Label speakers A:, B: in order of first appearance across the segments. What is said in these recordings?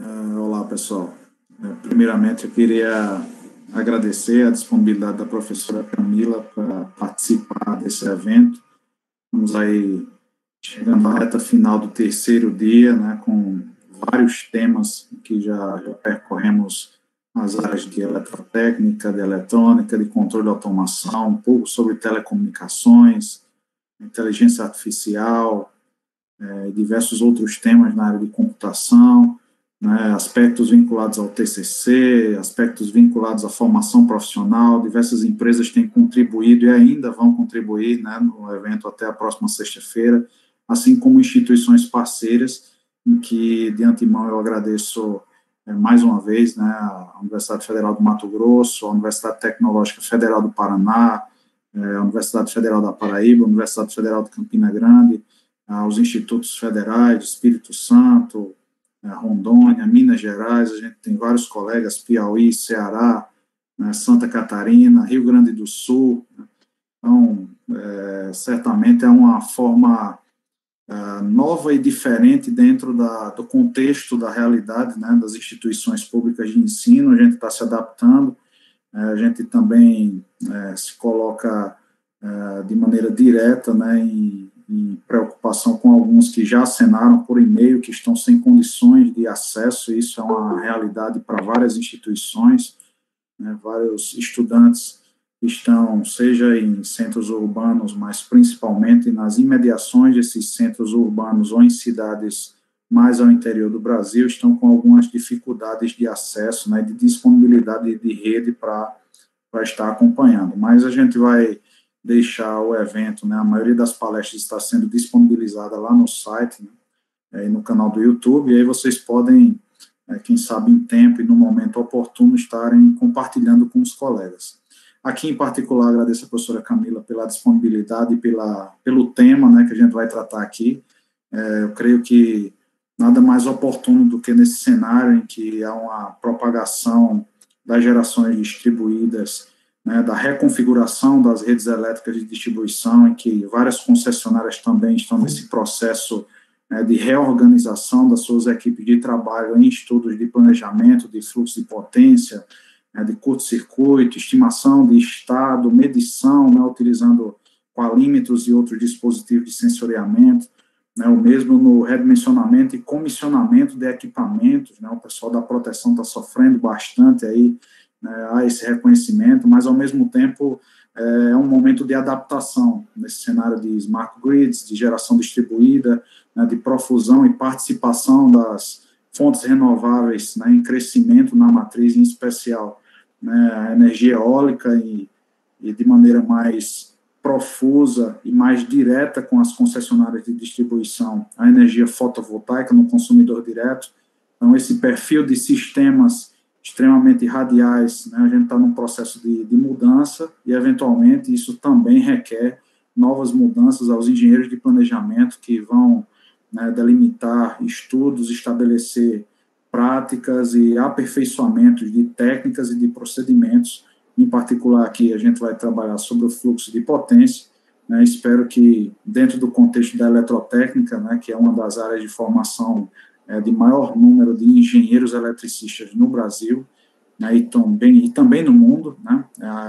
A: Olá, pessoal. Primeiramente, eu queria agradecer a disponibilidade da professora Camila para participar desse evento. Estamos aí chegando à reta final do terceiro dia, né, com vários temas que já percorremos as áreas de eletrotécnica, de eletrônica, de controle de automação, um pouco sobre telecomunicações, inteligência artificial, diversos outros temas na área de computação, né, aspectos vinculados ao TCC, aspectos vinculados à formação profissional. Diversas empresas têm contribuído e ainda vão contribuir, né, no evento até a próxima sexta-feira, assim como instituições parceiras, em que, de antemão, eu agradeço mais uma vez, né, a Universidade Federal do Mato Grosso, a Universidade Tecnológica Federal do Paraná, a Universidade Federal da Paraíba, a Universidade Federal de Campina Grande, aos institutos federais de Espírito Santo, Rondônia, Minas Gerais. A gente tem vários colegas, Piauí, Ceará, né, Santa Catarina, Rio Grande do Sul. Então, certamente é uma forma nova e diferente dentro do contexto da realidade, né, das instituições públicas de ensino. A gente está se adaptando, a gente também se coloca de maneira direta, né, em preocupação com alguns que já assinaram por e-mail, que estão sem condições de acesso. Isso é uma realidade para várias instituições, né, vários estudantes que estão, seja em centros urbanos, mas principalmente nas imediações desses centros urbanos ou em cidades mais ao interior do Brasil, estão com algumas dificuldades de acesso, né, de disponibilidade de rede para estar acompanhando. Mas a gente vai deixar o evento, né, a maioria das palestras está sendo disponibilizada lá no site, né, e no canal do YouTube, e aí vocês podem, quem sabe em tempo e no momento oportuno, estarem compartilhando com os colegas. Aqui, em particular, agradeço a professora Camila pela disponibilidade e pelo tema, né, que a gente vai tratar aqui. Eu creio que nada mais oportuno do que nesse cenário em que há uma propagação das gerações distribuídas, né, da reconfiguração das redes elétricas de distribuição, em que várias concessionárias também estão nesse processo, né, de reorganização das suas equipes de trabalho em estudos de planejamento, de fluxo de potência, né, de curto-circuito, estimação de estado, medição, né, utilizando qualímetros e outros dispositivos de sensoriamento, né, o mesmo no redimensionamento e comissionamento de equipamentos, né, o pessoal da proteção está sofrendo bastante aí, há esse reconhecimento, mas, ao mesmo tempo, é um momento de adaptação nesse cenário de smart grids, de geração distribuída, né, de profusão e participação das fontes renováveis, né, em crescimento na matriz, em especial, né, a energia eólica e de maneira mais profusa e mais direta com as concessionárias de distribuição, a energia fotovoltaica no consumidor direto. Então, esse perfil de sistemas extremamente radiais, né, a gente está num processo de mudança e, eventualmente, isso também requer novas mudanças aos engenheiros de planejamento que vão, né, delimitar estudos, estabelecer práticas e aperfeiçoamentos de técnicas e de procedimentos. Em particular, aqui a gente vai trabalhar sobre o fluxo de potência, né, espero que, dentro do contexto da eletrotécnica, né, que é uma das áreas de formação de maior número de engenheiros eletricistas no Brasil, né, e também no mundo, né,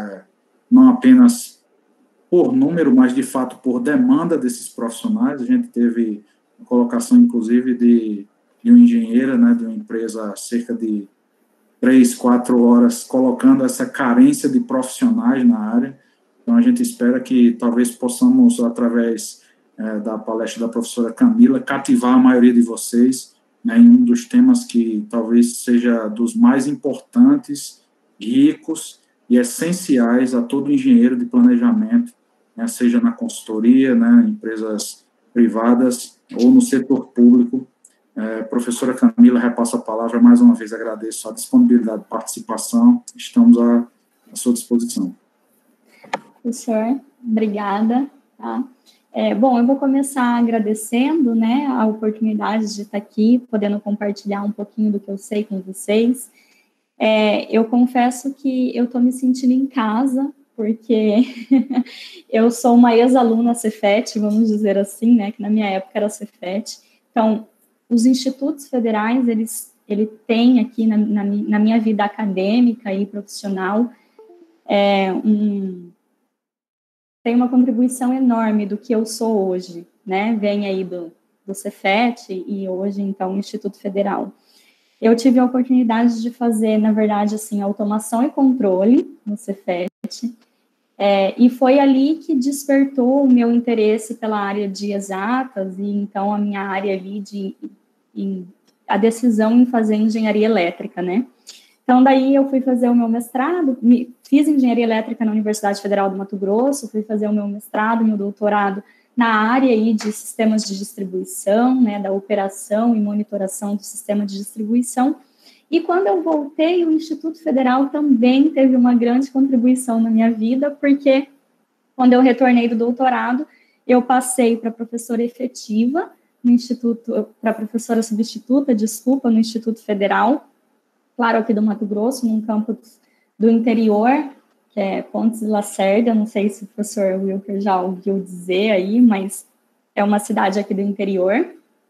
A: não apenas por número, mas, de fato, por demanda desses profissionais. A gente teve a colocação, inclusive, de uma engenheira, né, de uma empresa, há cerca de 3, 4 horas, colocando essa carência de profissionais na área. Então, a gente espera que talvez possamos, através da palestra da professora Camila, cativar a maioria de vocês, né, em um dos temas que talvez seja dos mais importantes, ricos e essenciais a todo engenheiro de planejamento, né, seja na consultoria, né, em empresas privadas ou no setor público. Professora Camila, repasso a palavra. Mais uma vez, agradeço a disponibilidade de participação. Estamos à sua disposição.
B: Professor, obrigada. Tá? Bom, eu vou começar agradecendo, né, a oportunidade de estar aqui, podendo compartilhar um pouquinho do que eu sei com vocês. Eu confesso que eu estou me sentindo em casa, porque eu sou uma ex-aluna Cefet, vamos dizer assim, né, que na minha época era Cefet. Então, os institutos federais, eles ele tem aqui na minha vida acadêmica e profissional, tem uma contribuição enorme do que eu sou hoje, né? Vem aí do Cefet e hoje, então, Instituto Federal. Eu tive a oportunidade de fazer, na verdade, assim, automação e controle no Cefet, e foi ali que despertou o meu interesse pela área de exatas e, então, a minha área ali a decisão em fazer engenharia elétrica, né? Então, daí eu fui fazer o meu mestrado, fiz engenharia elétrica na Universidade Federal do Mato Grosso, fui fazer o meu mestrado e meu doutorado na área aí de sistemas de distribuição, né, da operação e monitoração do sistema de distribuição. E quando eu voltei, o Instituto Federal também teve uma grande contribuição na minha vida, porque quando eu retornei do doutorado, eu passei para professora efetiva no Instituto, para professora substituta, desculpa, no Instituto Federal, claro, aqui do Mato Grosso, num campus do interior, que é Pontes de Lacerda, não sei se o professor Wilker já ouviu dizer aí, mas é uma cidade aqui do interior.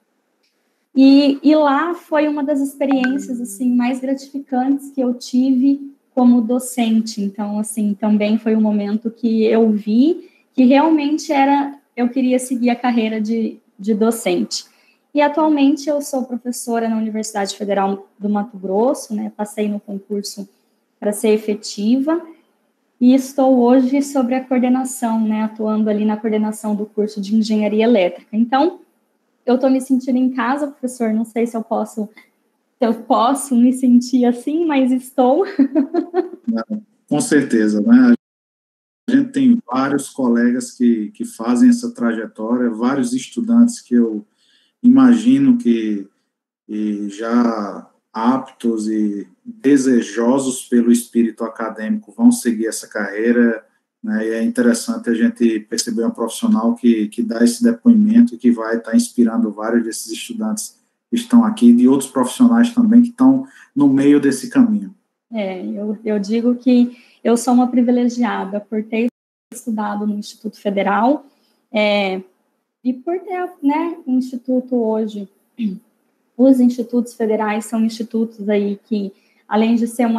B: E lá foi uma das experiências, assim, mais gratificantes que eu tive como docente. Então, assim, também foi um momento que eu vi que realmente eu queria seguir a carreira de docente. E atualmente eu sou professora na Universidade Federal do Mato Grosso, né? Passei no concurso para ser efetiva e estou hoje sobre a coordenação, né? Atuando ali na coordenação do curso de Engenharia Elétrica. Então, eu estou me sentindo em casa, professor, não sei se eu posso me sentir assim, mas estou.
A: Com certeza, né? A gente tem vários colegas que fazem essa trajetória, vários estudantes que eu imagino que já aptos e desejosos pelo espírito acadêmico vão seguir essa carreira, né? E é interessante a gente perceber um profissional que dá esse depoimento e que vai estar inspirando vários desses estudantes que estão aqui, e de outros profissionais também que estão no meio desse caminho.
B: Eu digo que eu sou uma privilegiada por ter estudado no Instituto Federal e por ter, né, um instituto hoje. Os institutos federais são institutos aí que, além de ser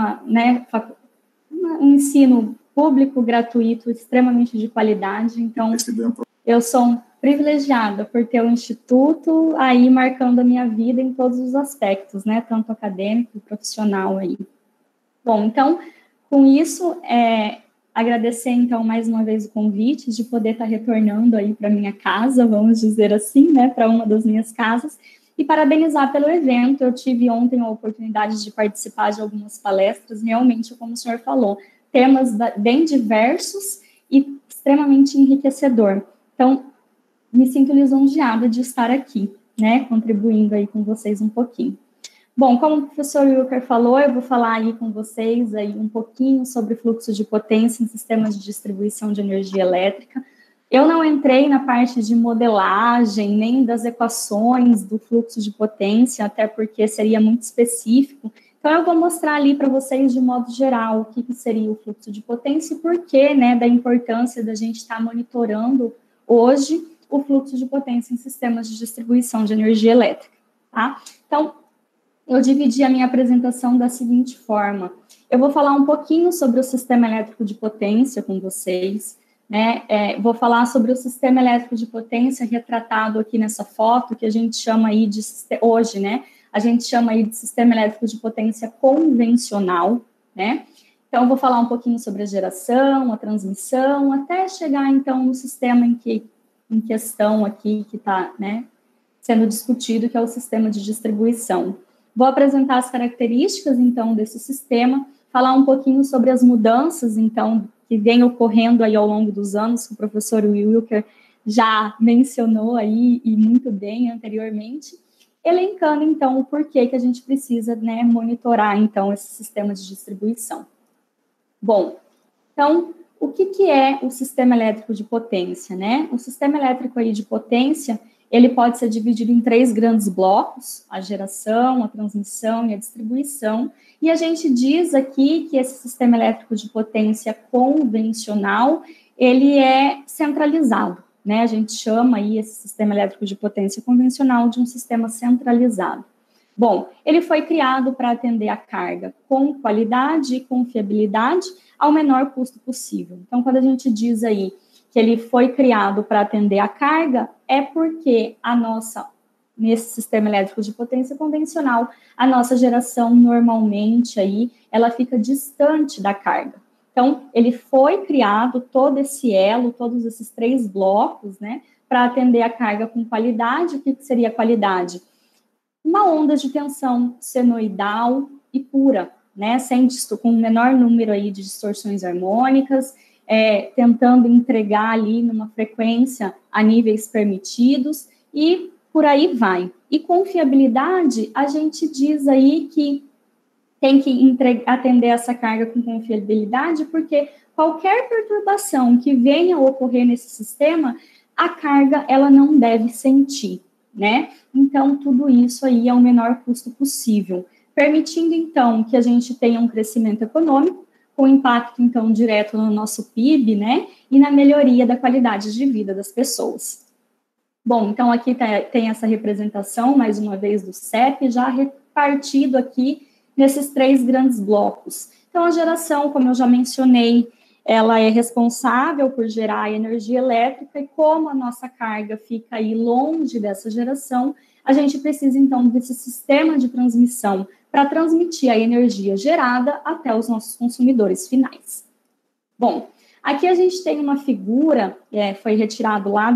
B: um ensino público, gratuito, extremamente de qualidade, então eu sou privilegiada por ter um instituto aí marcando a minha vida em todos os aspectos, né, tanto acadêmico e profissional aí. Bom, então, com isso, agradecer, então, mais uma vez o convite de poder estar retornando aí para minha casa, vamos dizer assim, né, para uma das minhas casas, e parabenizar pelo evento. Eu tive ontem a oportunidade de participar de algumas palestras, realmente, como o senhor falou, temas bem diversos e extremamente enriquecedor. Então, me sinto lisonjeada de estar aqui, né, contribuindo aí com vocês um pouquinho. Bom, como o professor Wilker falou, eu vou falar aí com vocês aí um pouquinho sobre fluxo de potência em sistemas de distribuição de energia elétrica. Eu não entrei na parte de modelagem, nem das equações do fluxo de potência, até porque seria muito específico. Então, eu vou mostrar ali para vocês, de modo geral, o que seria o fluxo de potência e por que, né, da importância da gente estar monitorando hoje o fluxo de potência em sistemas de distribuição de energia elétrica, tá? Então, eu dividi a minha apresentação da seguinte forma. Eu vou falar um pouquinho sobre o sistema elétrico de potência com vocês, né? Vou falar sobre o sistema elétrico de potência retratado aqui nessa foto, que a gente chama aí de, hoje, né? A gente chama aí de sistema elétrico de potência convencional, né? Então, eu vou falar um pouquinho sobre a geração, a transmissão, até chegar, então, no sistema em questão aqui, que está, né, sendo discutido, que é o sistema de distribuição. Vou apresentar as características, então, desse sistema, falar um pouquinho sobre as mudanças, então, que vem ocorrendo aí ao longo dos anos, que o professor Wilker já mencionou aí, e muito bem anteriormente, elencando, então, o porquê que a gente precisa, né, monitorar, então, esse sistema de distribuição. Bom, então, o que é o sistema elétrico de potência, né? O sistema elétrico aí de potência, ele pode ser dividido em 3 grandes blocos: a geração, a transmissão e a distribuição. E a gente diz aqui que esse sistema elétrico de potência convencional, ele é centralizado, né? A gente chama aí esse sistema elétrico de potência convencional de um sistema centralizado. Bom, ele foi criado para atender a carga com qualidade e confiabilidade ao menor custo possível. Então, quando a gente diz aí que ele foi criado para atender a carga, é porque nesse sistema elétrico de potência convencional, a nossa geração normalmente aí, ela fica distante da carga. Então, ele foi criado, todo esse elo, todos esses 3 blocos, né, para atender a carga com qualidade. O que seria qualidade? Uma onda de tensão senoidal e pura, né, com um menor número aí de distorções harmônicas, tentando entregar ali numa frequência a níveis permitidos, e por aí vai. E confiabilidade, a gente diz aí que tem que atender essa carga com confiabilidade, porque qualquer perturbação que venha a ocorrer nesse sistema, a carga, ela não deve sentir, né? Então, tudo isso aí é o menor custo possível, permitindo, então, que a gente tenha um crescimento econômico, com impacto, então, direto no nosso PIB, né? E na melhoria da qualidade de vida das pessoas. Bom, então, aqui tem essa representação, mais uma vez, do CEP, já repartido aqui nesses 3 grandes blocos. Então, a geração, como eu já mencionei, ela é responsável por gerar energia elétrica, e como a nossa carga fica aí longe dessa geração, a gente precisa, então, desse sistema de transmissão para transmitir a energia gerada até os nossos consumidores finais. Bom, aqui a gente tem uma figura, foi retirado lá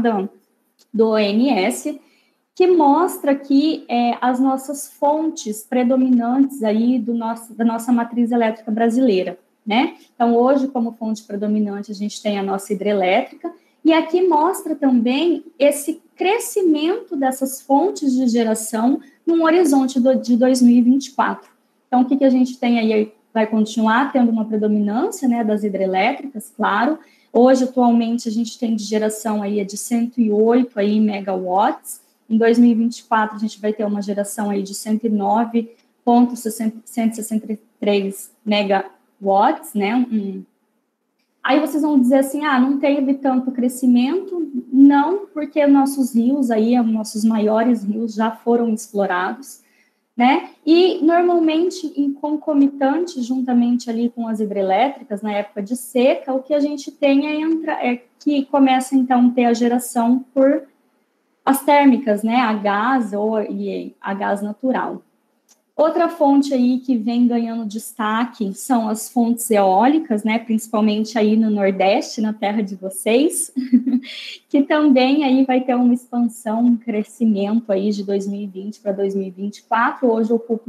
B: do ONS, que mostra aqui as nossas fontes predominantes aí da nossa matriz elétrica brasileira, né? Então, hoje, como fonte predominante, a gente tem a nossa hidrelétrica, e aqui mostra também esse crescimento dessas fontes de geração num horizonte de 2024. Então, o que a gente tem aí? Vai continuar tendo uma predominância, né, das hidrelétricas, claro. Hoje, atualmente, a gente tem de geração aí de 108 aí, megawatts. Em 2024, a gente vai ter uma geração aí de 109,163 megawatts, né? Aí vocês vão dizer assim, não teve tanto crescimento. Não, porque nossos rios aí, nossos maiores rios já foram explorados, né? E, normalmente, em concomitante, juntamente ali com as hidrelétricas, na época de seca, o que a gente tem é que começa, então, a ter a geração por as térmicas, né, a gás e a gás natural. Outra fonte aí que vem ganhando destaque são as fontes eólicas, né, principalmente aí no Nordeste, na terra de vocês, que também aí vai ter uma expansão, um crescimento aí de 2020 para 2024. Hoje ocupa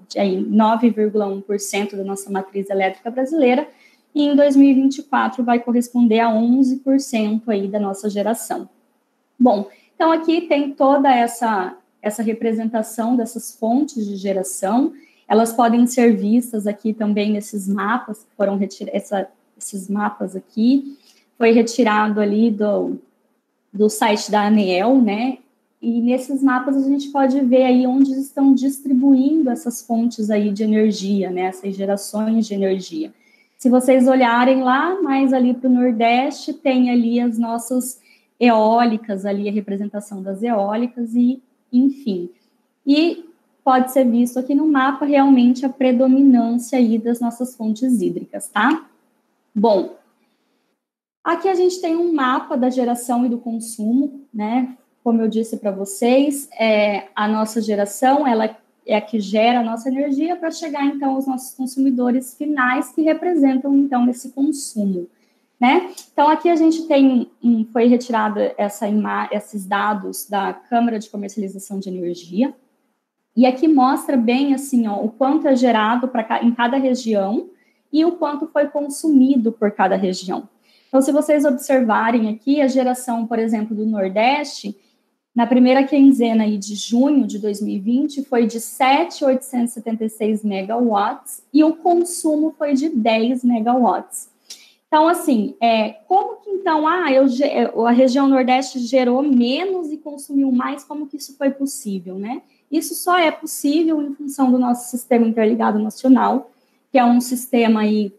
B: 9,1% da nossa matriz elétrica brasileira, e em 2024 vai corresponder a 11% aí da nossa geração. Bom, então, aqui tem toda essa representação dessas fontes de geração. Elas podem ser vistas aqui também nesses mapas, que foram retirados, esses mapas aqui, foi retirado ali do site da ANEEL, né? E nesses mapas a gente pode ver aí onde estão distribuindo essas fontes aí de energia, né? Essas gerações de energia. Se vocês olharem lá, mais ali para o Nordeste, tem ali as nossas eólicas, ali a representação das eólicas, e enfim. E pode ser visto aqui no mapa realmente a predominância aí das nossas fontes hídricas, tá? Bom, aqui a gente tem um mapa da geração e do consumo, né? Como eu disse para vocês, a nossa geração, ela é a que gera a nossa energia para chegar, então, aos nossos consumidores finais, que representam, então, esse consumo, né? Então, aqui a gente foi retirado esses dados da Câmara de Comercialização de Energia, e aqui mostra bem, assim, o quanto é gerado em cada região e o quanto foi consumido por cada região. Então, se vocês observarem aqui, a geração, por exemplo, do Nordeste, na primeira quinzena aí de junho de 2020, foi de 7.876 megawatts, e o consumo foi de 10 megawatts. Então, assim, como que, então, a região Nordeste gerou menos e consumiu mais, como que isso foi possível, né? Isso só é possível em função do nosso Sistema Interligado Nacional, que é um sistema aí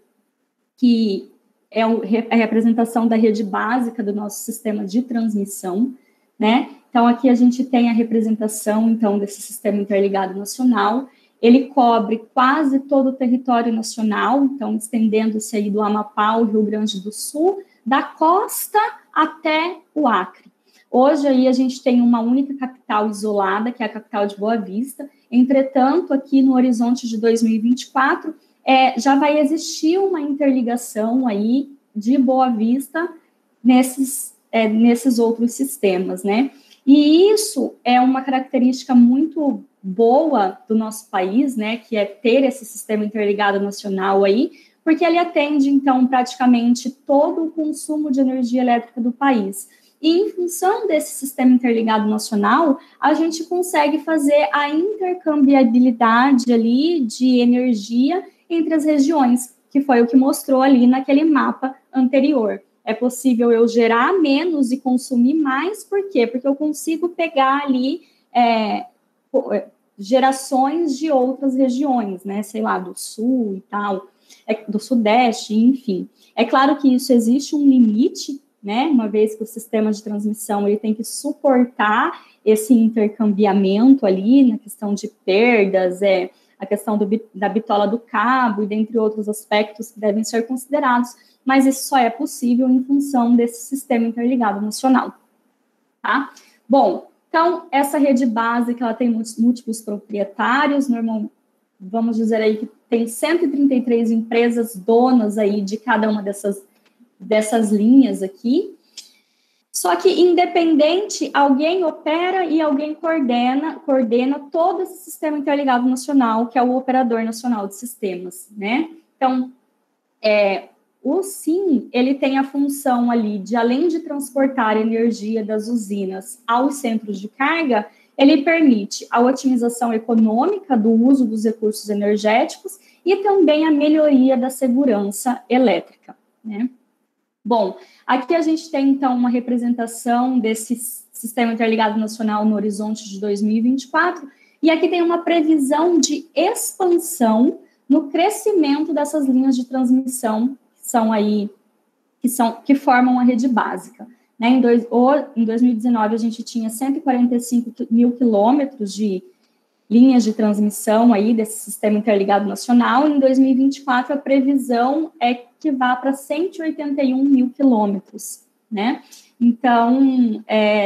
B: que é a representação da rede básica do nosso sistema de transmissão, né? Então, aqui a gente tem a representação, então, desse Sistema Interligado Nacional. Ele cobre quase todo o território nacional, então, estendendo-se aí do Amapá ao Rio Grande do Sul, da costa até o Acre. Hoje, aí, a gente tem uma única capital isolada, que é a capital de Boa Vista. Entretanto, aqui no horizonte de 2024, já vai existir uma interligação aí de Boa Vista nesses outros sistemas, né? E isso é uma característica muito boa do nosso país, né, que é ter esse sistema interligado nacional aí, porque ele atende, então, praticamente todo o consumo de energia elétrica do país. E em função desse sistema interligado nacional, a gente consegue fazer a intercambiabilidade ali de energia entre as regiões, que foi o que mostrou ali naquele mapa anterior. É possível eu gerar menos e consumir mais, por quê? Porque eu consigo pegar ali gerações de outras regiões, né? Sei lá, do sul e tal, do sudeste, enfim. É claro que isso existe um limite, né? Uma vez que o sistema de transmissão ele tem que suportar esse intercambiamento ali, na questão de perdas, a questão da bitola do cabo, e dentre outros aspectos que devem ser considerados, mas isso só é possível em função desse sistema interligado nacional, tá? Bom, então, essa rede básica, ela tem múltiplos proprietários, vamos dizer aí que tem 133 empresas donas aí de cada uma dessas linhas aqui. Só que, independente, alguém opera e alguém coordena todo esse sistema interligado nacional, que é o Operador Nacional de Sistemas, né? Então, o SIM, ele tem a função ali de, além de transportar energia das usinas aos centros de carga, ele permite a otimização econômica do uso dos recursos energéticos e também a melhoria da segurança elétrica, né? Bom, aqui a gente tem, então, uma representação desse Sistema Interligado Nacional no horizonte de 2024, e aqui tem uma previsão de expansão no crescimento dessas linhas de transmissão que formam a rede básica. Né? Em 2019, a gente tinha 145 mil quilômetros de linhas de transmissão aí desse Sistema Interligado Nacional. Em 2024, a previsão é que vá para 181 mil quilômetros, né? Então,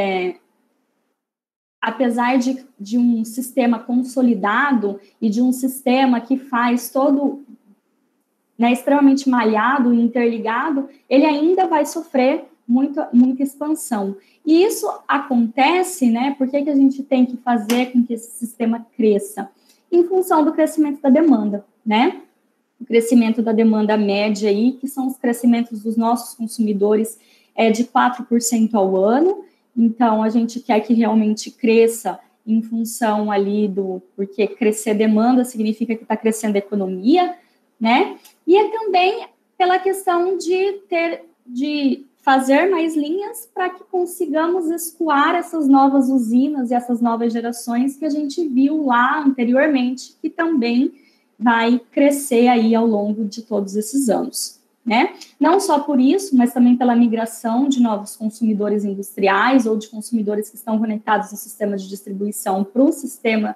B: apesar de um sistema consolidado e de um sistema que faz todo, né, extremamente malhado e interligado, ele ainda vai sofrer muita expansão. E isso acontece, né? Por que a gente tem que fazer com que esse sistema cresça? Em função do crescimento da demanda, né? O crescimento da demanda média aí, que são os crescimentos dos nossos consumidores, de 4% ao ano. Então, a gente quer que realmente cresça em função ali porque crescer demanda significa que está crescendo a economia, né? E é também pela questão de fazer mais linhas para que consigamos escoar essas novas usinas e essas novas gerações que a gente viu lá anteriormente, que também vai crescer aí ao longo de todos esses anos, né? Não só por isso, mas também pela migração de novos consumidores industriais ou de consumidores que estão conectados ao sistema de distribuição para o sistema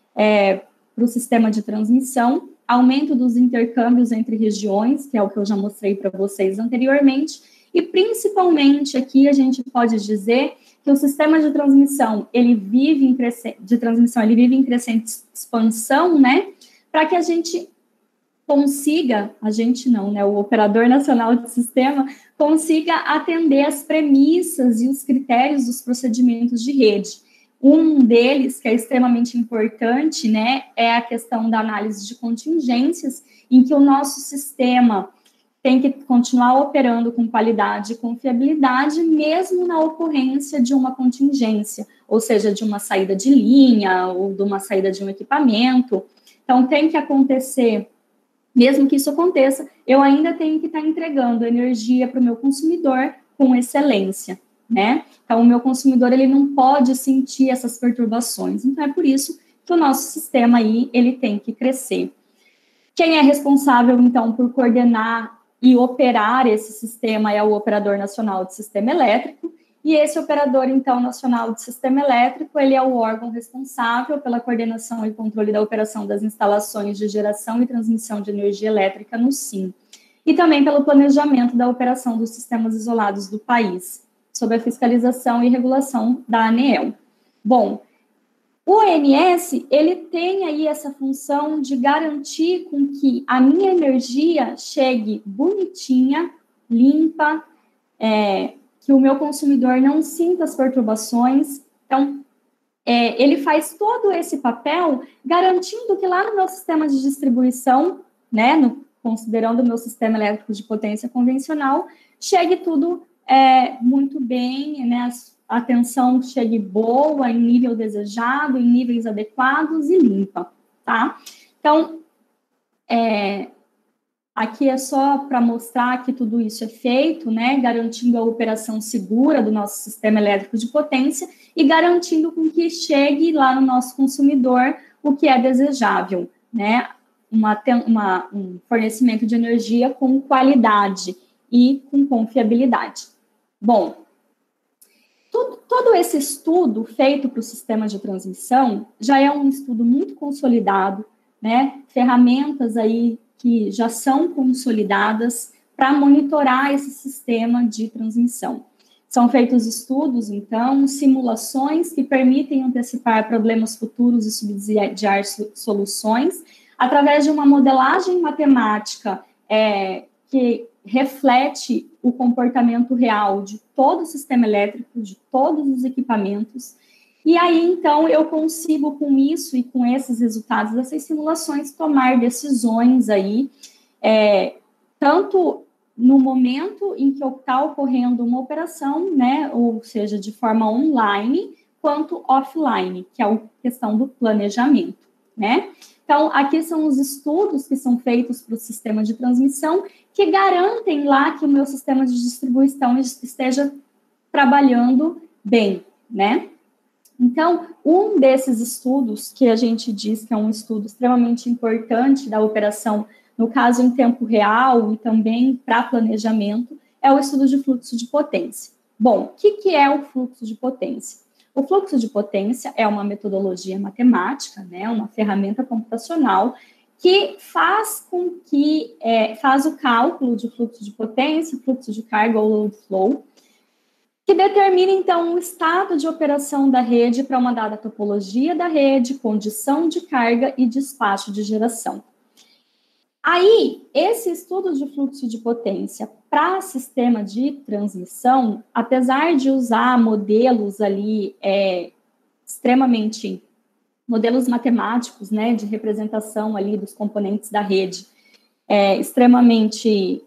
B: de transmissão, aumento dos intercâmbios entre regiões, que é o que eu já mostrei para vocês anteriormente, e principalmente aqui a gente pode dizer que o sistema de transmissão, ele vive em crescente expansão, né? Para que a gente consiga, o Operador Nacional de Sistema, consiga atender as premissas e os critérios dos procedimentos de rede. Um deles, que é extremamente importante, né, é a questão da análise de contingências, em que o nosso sistema tem que continuar operando com qualidade e confiabilidade, mesmo na ocorrência de uma contingência, ou seja, de uma saída de linha ou de uma saída de um equipamento. Então, tem que acontecer, mesmo que isso aconteça, eu ainda tenho que estar entregando energia para o meu consumidor com excelência, né? Então, o meu consumidor, ele não pode sentir essas perturbações. Então, é por isso que o nosso sistema aí, ele tem que crescer. Quem é responsável, então, por coordenar e operar esse sistema é o Operador Nacional de Sistema Elétrico, E esse operador, então, nacional de sistema elétrico, ele é o órgão responsável pela coordenação e controle da operação das instalações de geração e transmissão de energia elétrica no SIM, e também pelo planejamento da operação dos sistemas isolados do país, sob a fiscalização e regulação da ANEEL. Bom, o ONS, ele tem aí essa função de garantir com que a minha energia chegue bonitinha, limpa, que o meu consumidor não sinta as perturbações. Então, ele faz todo esse papel garantindo que lá no meu sistema de distribuição, né, considerando o meu sistema elétrico de potência convencional, chegue tudo muito bem, né, a tensão chegue boa, em nível desejado, em níveis adequados e limpa, tá? Então, aqui é só para mostrar que tudo isso é feito, né, garantindo a operação segura do nosso sistema elétrico de potência e garantindo com que chegue lá no nosso consumidor o que é desejável, né, um fornecimento de energia com qualidade e com confiabilidade. Bom, todo esse estudo feito para o sistema de transmissão já é um estudo muito consolidado, né, ferramentas aí que já são consolidadas para monitorar esse sistema de transmissão. São feitos estudos, então, simulações que permitem antecipar problemas futuros e subsidiar soluções através de uma modelagem matemática que reflete o comportamento real de todo o sistema elétrico, de todos os equipamentos. E aí, então, eu consigo, com isso e com esses resultados dessas simulações, tomar decisões aí, tanto no momento em que está ocorrendo uma operação, né, ou seja, de forma online, quanto offline, que é a questão do planejamento, né? Então, aqui são os estudos que são feitos para o sistema de transmissão, que garantem lá que o meu sistema de distribuição esteja trabalhando bem, né? Então, um desses estudos que a gente diz que é um estudo extremamente importante da operação, no caso em tempo real e também para planejamento, é o estudo de fluxo de potência. Bom, o que é o fluxo de potência? O fluxo de potência é uma metodologia matemática, né, uma ferramenta computacional que faz o cálculo de fluxo de potência, fluxo de carga ou load flow, que determina, então, o estado de operação da rede para uma dada topologia da rede, condição de carga e despacho de geração. Aí, esse estudo de fluxo de potência para sistema de transmissão, apesar de usar modelos ali extremamente, modelos matemáticos, né, de representação ali dos componentes da rede, extremamente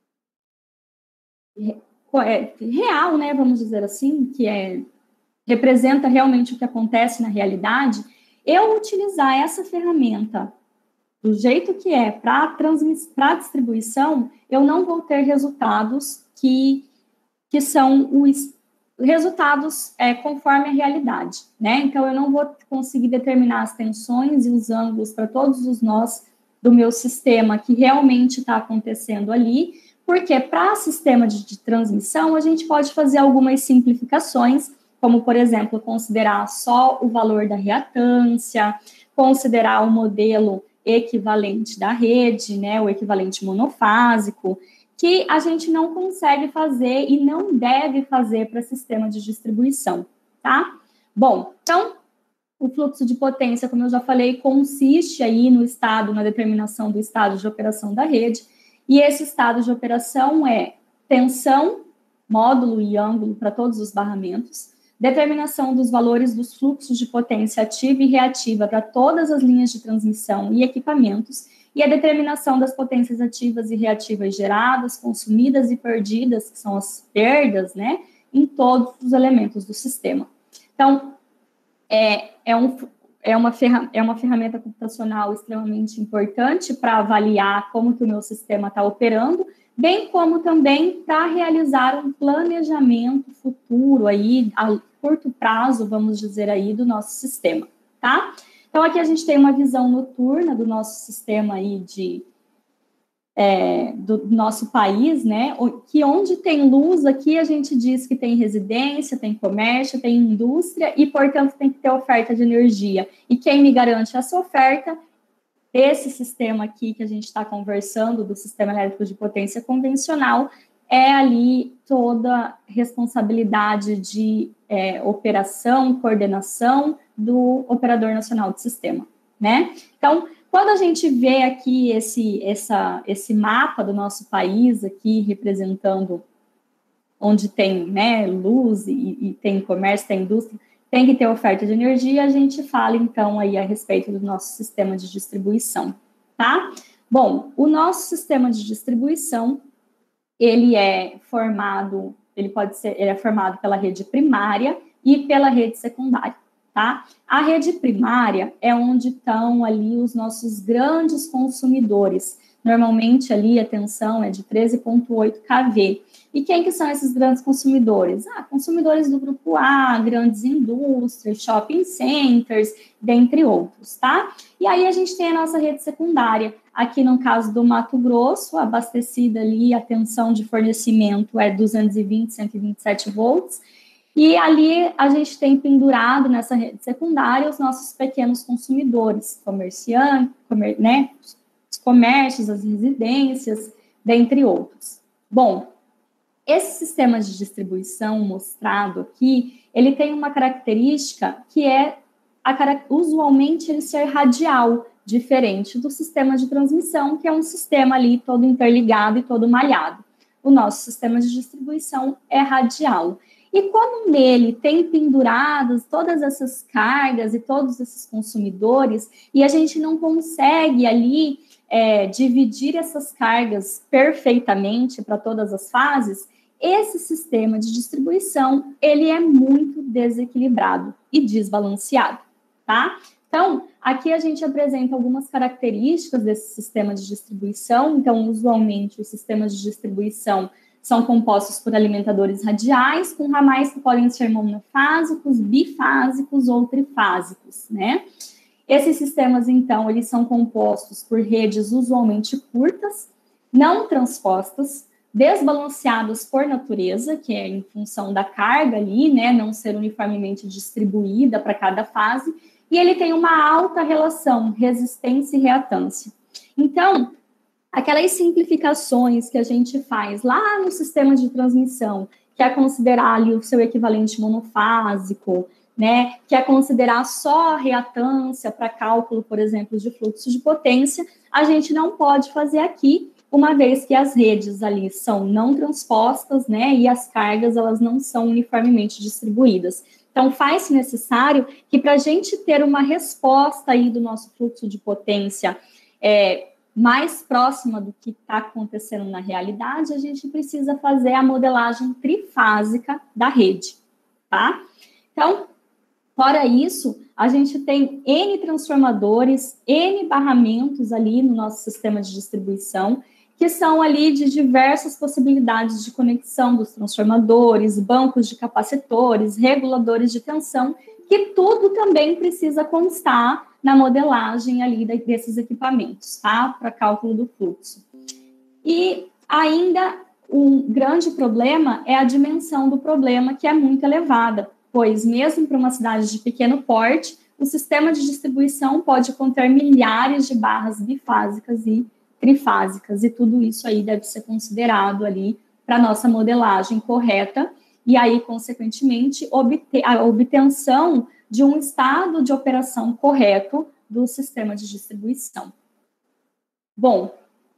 B: real, né, vamos dizer assim, que representa realmente o que acontece na realidade, eu utilizar essa ferramenta do jeito que é para distribuição, eu não vou ter resultados que são os resultados conforme a realidade, né? Então, eu não vou conseguir determinar as tensões e os ângulos para todos os nós do meu sistema que realmente está acontecendo ali, porque para sistema de transmissão, a gente pode fazer algumas simplificações, como, por exemplo, considerar só o valor da reatância, considerar o modelo equivalente da rede, né, o equivalente monofásico, que a gente não consegue fazer e não deve fazer para sistema de distribuição, tá? Bom, então, o fluxo de potência, como eu já falei, consiste aí na determinação do estado de operação da rede, e esse estado de operação é tensão, módulo e ângulo para todos os barramentos, determinação dos valores dos fluxos de potência ativa e reativa para todas as linhas de transmissão e equipamentos, e a determinação das potências ativas e reativas geradas, consumidas e perdidas, que são as perdas, né, em todos os elementos do sistema. Então, é uma ferramenta computacional extremamente importante para avaliar como que o meu sistema está operando, bem como também para realizar um planejamento futuro aí, a curto prazo, vamos dizer aí, do nosso sistema, tá? Então, aqui a gente tem uma visão noturna do nosso sistema aí do nosso país, né, que onde tem luz aqui a gente diz que tem residência, tem comércio, tem indústria e, portanto, tem que ter oferta de energia. E quem me garante essa oferta? Esse sistema aqui que a gente está conversando, do sistema elétrico de potência convencional, é ali toda responsabilidade de operação, coordenação do Operador Nacional de Sistema, né? Então, quando a gente vê aqui esse mapa do nosso país, aqui representando onde tem, né, luz e tem comércio, tem indústria, tem que ter oferta de energia, a gente fala, então, aí a respeito do nosso sistema de distribuição, tá? Bom, o nosso sistema de distribuição, ele é formado pela rede primária e pela rede secundária, tá? A rede primária é onde estão ali os nossos grandes consumidores. Normalmente ali a tensão é de 13,8 kV. E quem que são esses grandes consumidores? Consumidores do grupo A, grandes indústrias, shopping centers, dentre outros, tá? E aí a gente tem a nossa rede secundária. Aqui no caso do Mato Grosso, abastecida ali, a tensão de fornecimento é 220, 127 volts. E ali a gente tem pendurado nessa rede secundária os nossos pequenos consumidores, comerciantes, né? Os comércios, as residências, dentre outros. Bom, esse sistema de distribuição mostrado aqui, ele tem uma característica que é, usualmente, ele ser radial, diferente do sistema de transmissão, que é um sistema ali todo interligado e todo malhado. O nosso sistema de distribuição é radial. E quando nele tem penduradas todas essas cargas e todos esses consumidores, e a gente não consegue ali dividir essas cargas perfeitamente para todas as fases, esse sistema de distribuição, ele é muito desequilibrado e desbalanceado, tá? Então, aqui a gente apresenta algumas características desse sistema de distribuição. Então, usualmente, os sistemas de distribuição são compostos por alimentadores radiais, com ramais que podem ser monofásicos, bifásicos ou trifásicos, né? Esses sistemas, então, eles são compostos por redes usualmente curtas, não transpostas, desbalanceadas por natureza, que é em função da carga ali, né, não ser uniformemente distribuída para cada fase, e ele tem uma alta relação resistência e reatância. Então, aquelas simplificações que a gente faz lá no sistema de transmissão, que é considerar ali o seu equivalente monofásico, né, que é considerar só a reatância para cálculo, por exemplo, de fluxo de potência, a gente não pode fazer aqui, uma vez que as redes ali são não transpostas, né, e as cargas, elas não são uniformemente distribuídas. Então, faz-se necessário que, para a gente ter uma resposta aí do nosso fluxo de potência mais próxima do que está acontecendo na realidade, a gente precisa fazer a modelagem trifásica da rede, tá? Então, fora isso, a gente tem N transformadores, N barramentos ali no nosso sistema de distribuição, que são ali de diversas possibilidades de conexão dos transformadores, bancos de capacitores, reguladores de tensão, que tudo também precisa constar na modelagem ali desses equipamentos, tá? Para cálculo do fluxo. E ainda um grande problema é a dimensão do problema, que é muito elevada, pois mesmo para uma cidade de pequeno porte, o sistema de distribuição pode conter milhares de barras bifásicas e trifásicas, e tudo isso aí deve ser considerado ali para a nossa modelagem correta, e aí, consequentemente, a obtenção de um estado de operação correto do sistema de distribuição. Bom,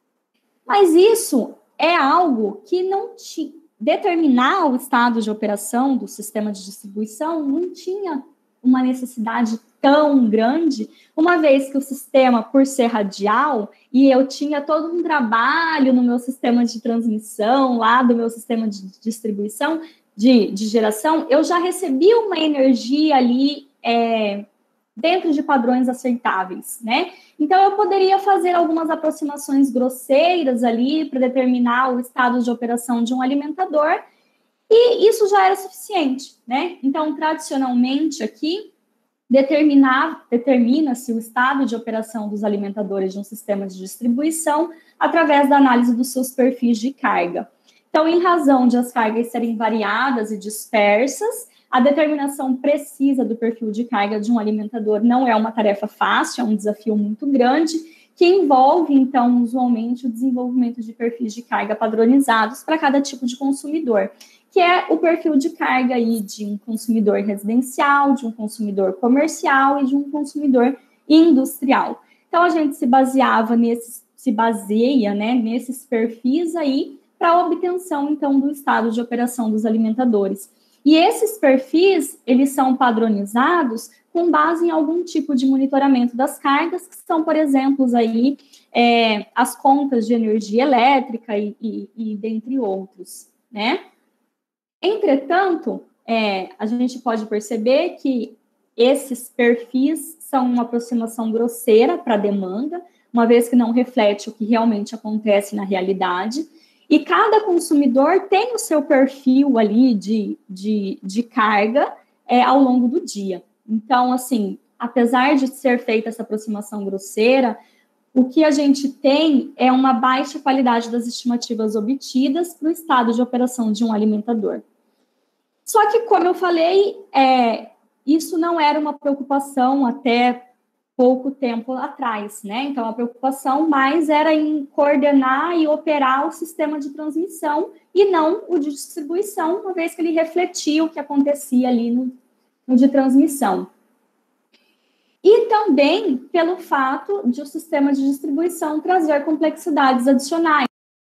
B: mas isso é algo que não tinha... Determinar o estado de operação do sistema de distribuição não tinha uma necessidade tão grande, uma vez que o sistema, por ser radial, e eu tinha todo um trabalho no meu sistema de transmissão, lá do meu sistema de distribuição, de geração, eu já recebi uma energia ali dentro de padrões aceitáveis, né? Então, eu poderia fazer algumas aproximações grosseiras ali para determinar o estado de operação de um alimentador, e isso já era suficiente, né? Então, tradicionalmente aqui, determina-se o estado de operação dos alimentadores de um sistema de distribuição através da análise dos seus perfis de carga. Então, em razão de as cargas serem variadas e dispersas, a determinação precisa do perfil de carga de um alimentador não é uma tarefa fácil, é um desafio muito grande, que envolve, então, usualmente, o desenvolvimento de perfis de carga padronizados para cada tipo de consumidor, que é o perfil de carga aí de um consumidor residencial, de um consumidor comercial e de um consumidor industrial. Então, a gente se baseia, né, nesses perfis aí para a obtenção, então, do estado de operação dos alimentadores. E esses perfis, eles são padronizados com base em algum tipo de monitoramento das cargas, que são, por exemplo, aí, as contas de energia elétrica e dentre outros, né? Entretanto, a gente pode perceber que esses perfis são uma aproximação grosseira para a demanda, uma vez que não reflete o que realmente acontece na realidade, e cada consumidor tem o seu perfil ali de carga ao longo do dia. Então, assim, apesar de ser feita essa aproximação grosseira, o que a gente tem é uma baixa qualidade das estimativas obtidas para o estado de operação de um alimentador. Só que, como eu falei, isso não era uma preocupação até pouco tempo atrás, né? Então, a preocupação mais era em coordenar e operar o sistema de transmissão e não o de distribuição, uma vez que ele refletia o que acontecia ali no de transmissão. E também pelo fato de o sistema de distribuição trazer complexidades adicionais,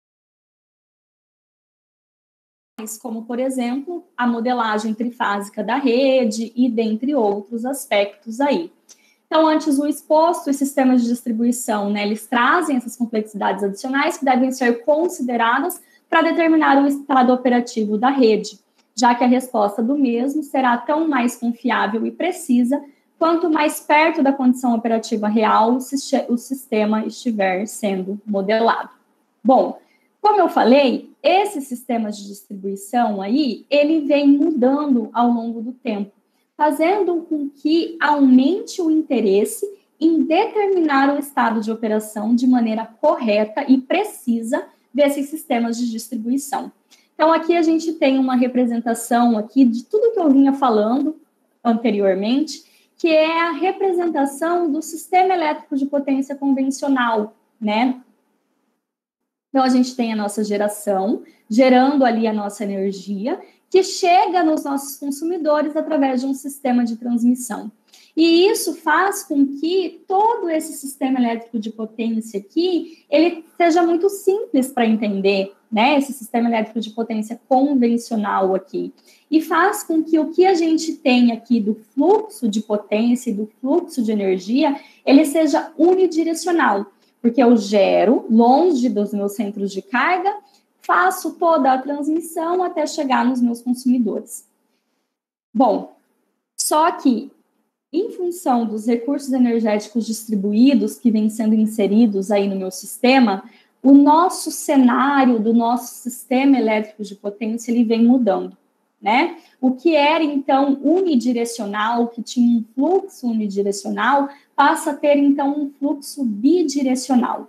B: como, por exemplo, a modelagem trifásica da rede e dentre outros aspectos aí. Então, antes do exposto, os sistemas de distribuição, né, eles trazem essas complexidades adicionais que devem ser consideradas para determinar o estado operativo da rede, já que a resposta do mesmo será tão mais confiável e precisa quanto mais perto da condição operativa real o sistema estiver sendo modelado. Bom, como eu falei, esses sistemas de distribuição aí, ele vem mudando ao longo do tempo, fazendo com que aumente o interesse em determinar o estado de operação de maneira correta e precisa desses sistemas de distribuição. Então, aqui a gente tem uma representação aqui de tudo que eu vinha falando anteriormente, que é a representação do sistema elétrico de potência convencional, né? Então, a gente tem a nossa geração, gerando ali a nossa energia, que chega nos nossos consumidores através de um sistema de transmissão. E isso faz com que todo esse sistema elétrico de potência aqui, ele seja muito simples para entender, né? Esse sistema elétrico de potência convencional aqui. E faz com que o que a gente tem aqui do fluxo de potência e do fluxo de energia, ele seja unidirecional. Porque eu gero longe dos meus centros de carga, faço toda a transmissão até chegar nos meus consumidores. Bom, só que, em função dos recursos energéticos distribuídos que vêm sendo inseridos aí no meu sistema, o nosso cenário do nosso sistema elétrico de potência, ele vem mudando, né? O que era, então, unidirecional, que tinha um fluxo unidirecional, passa a ter, então, um fluxo bidirecional.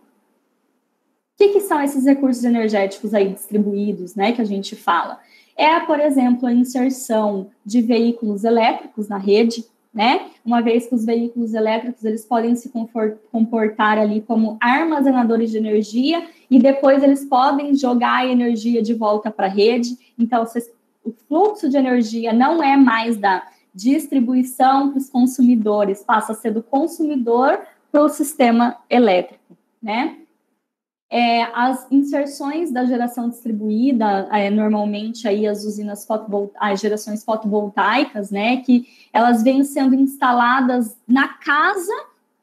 B: O que são esses recursos energéticos aí distribuídos, né, que a gente fala? Por exemplo, a inserção de veículos elétricos na rede, né? Uma vez que os veículos elétricos, eles podem se comportar ali como armazenadores de energia e depois eles podem jogar a energia de volta para a rede. Então, o fluxo de energia não é mais da distribuição para os consumidores, passa a ser do consumidor para o sistema elétrico, né? As inserções da geração distribuída, normalmente aí as usinas as gerações fotovoltaicas, né, que elas vêm sendo instaladas na casa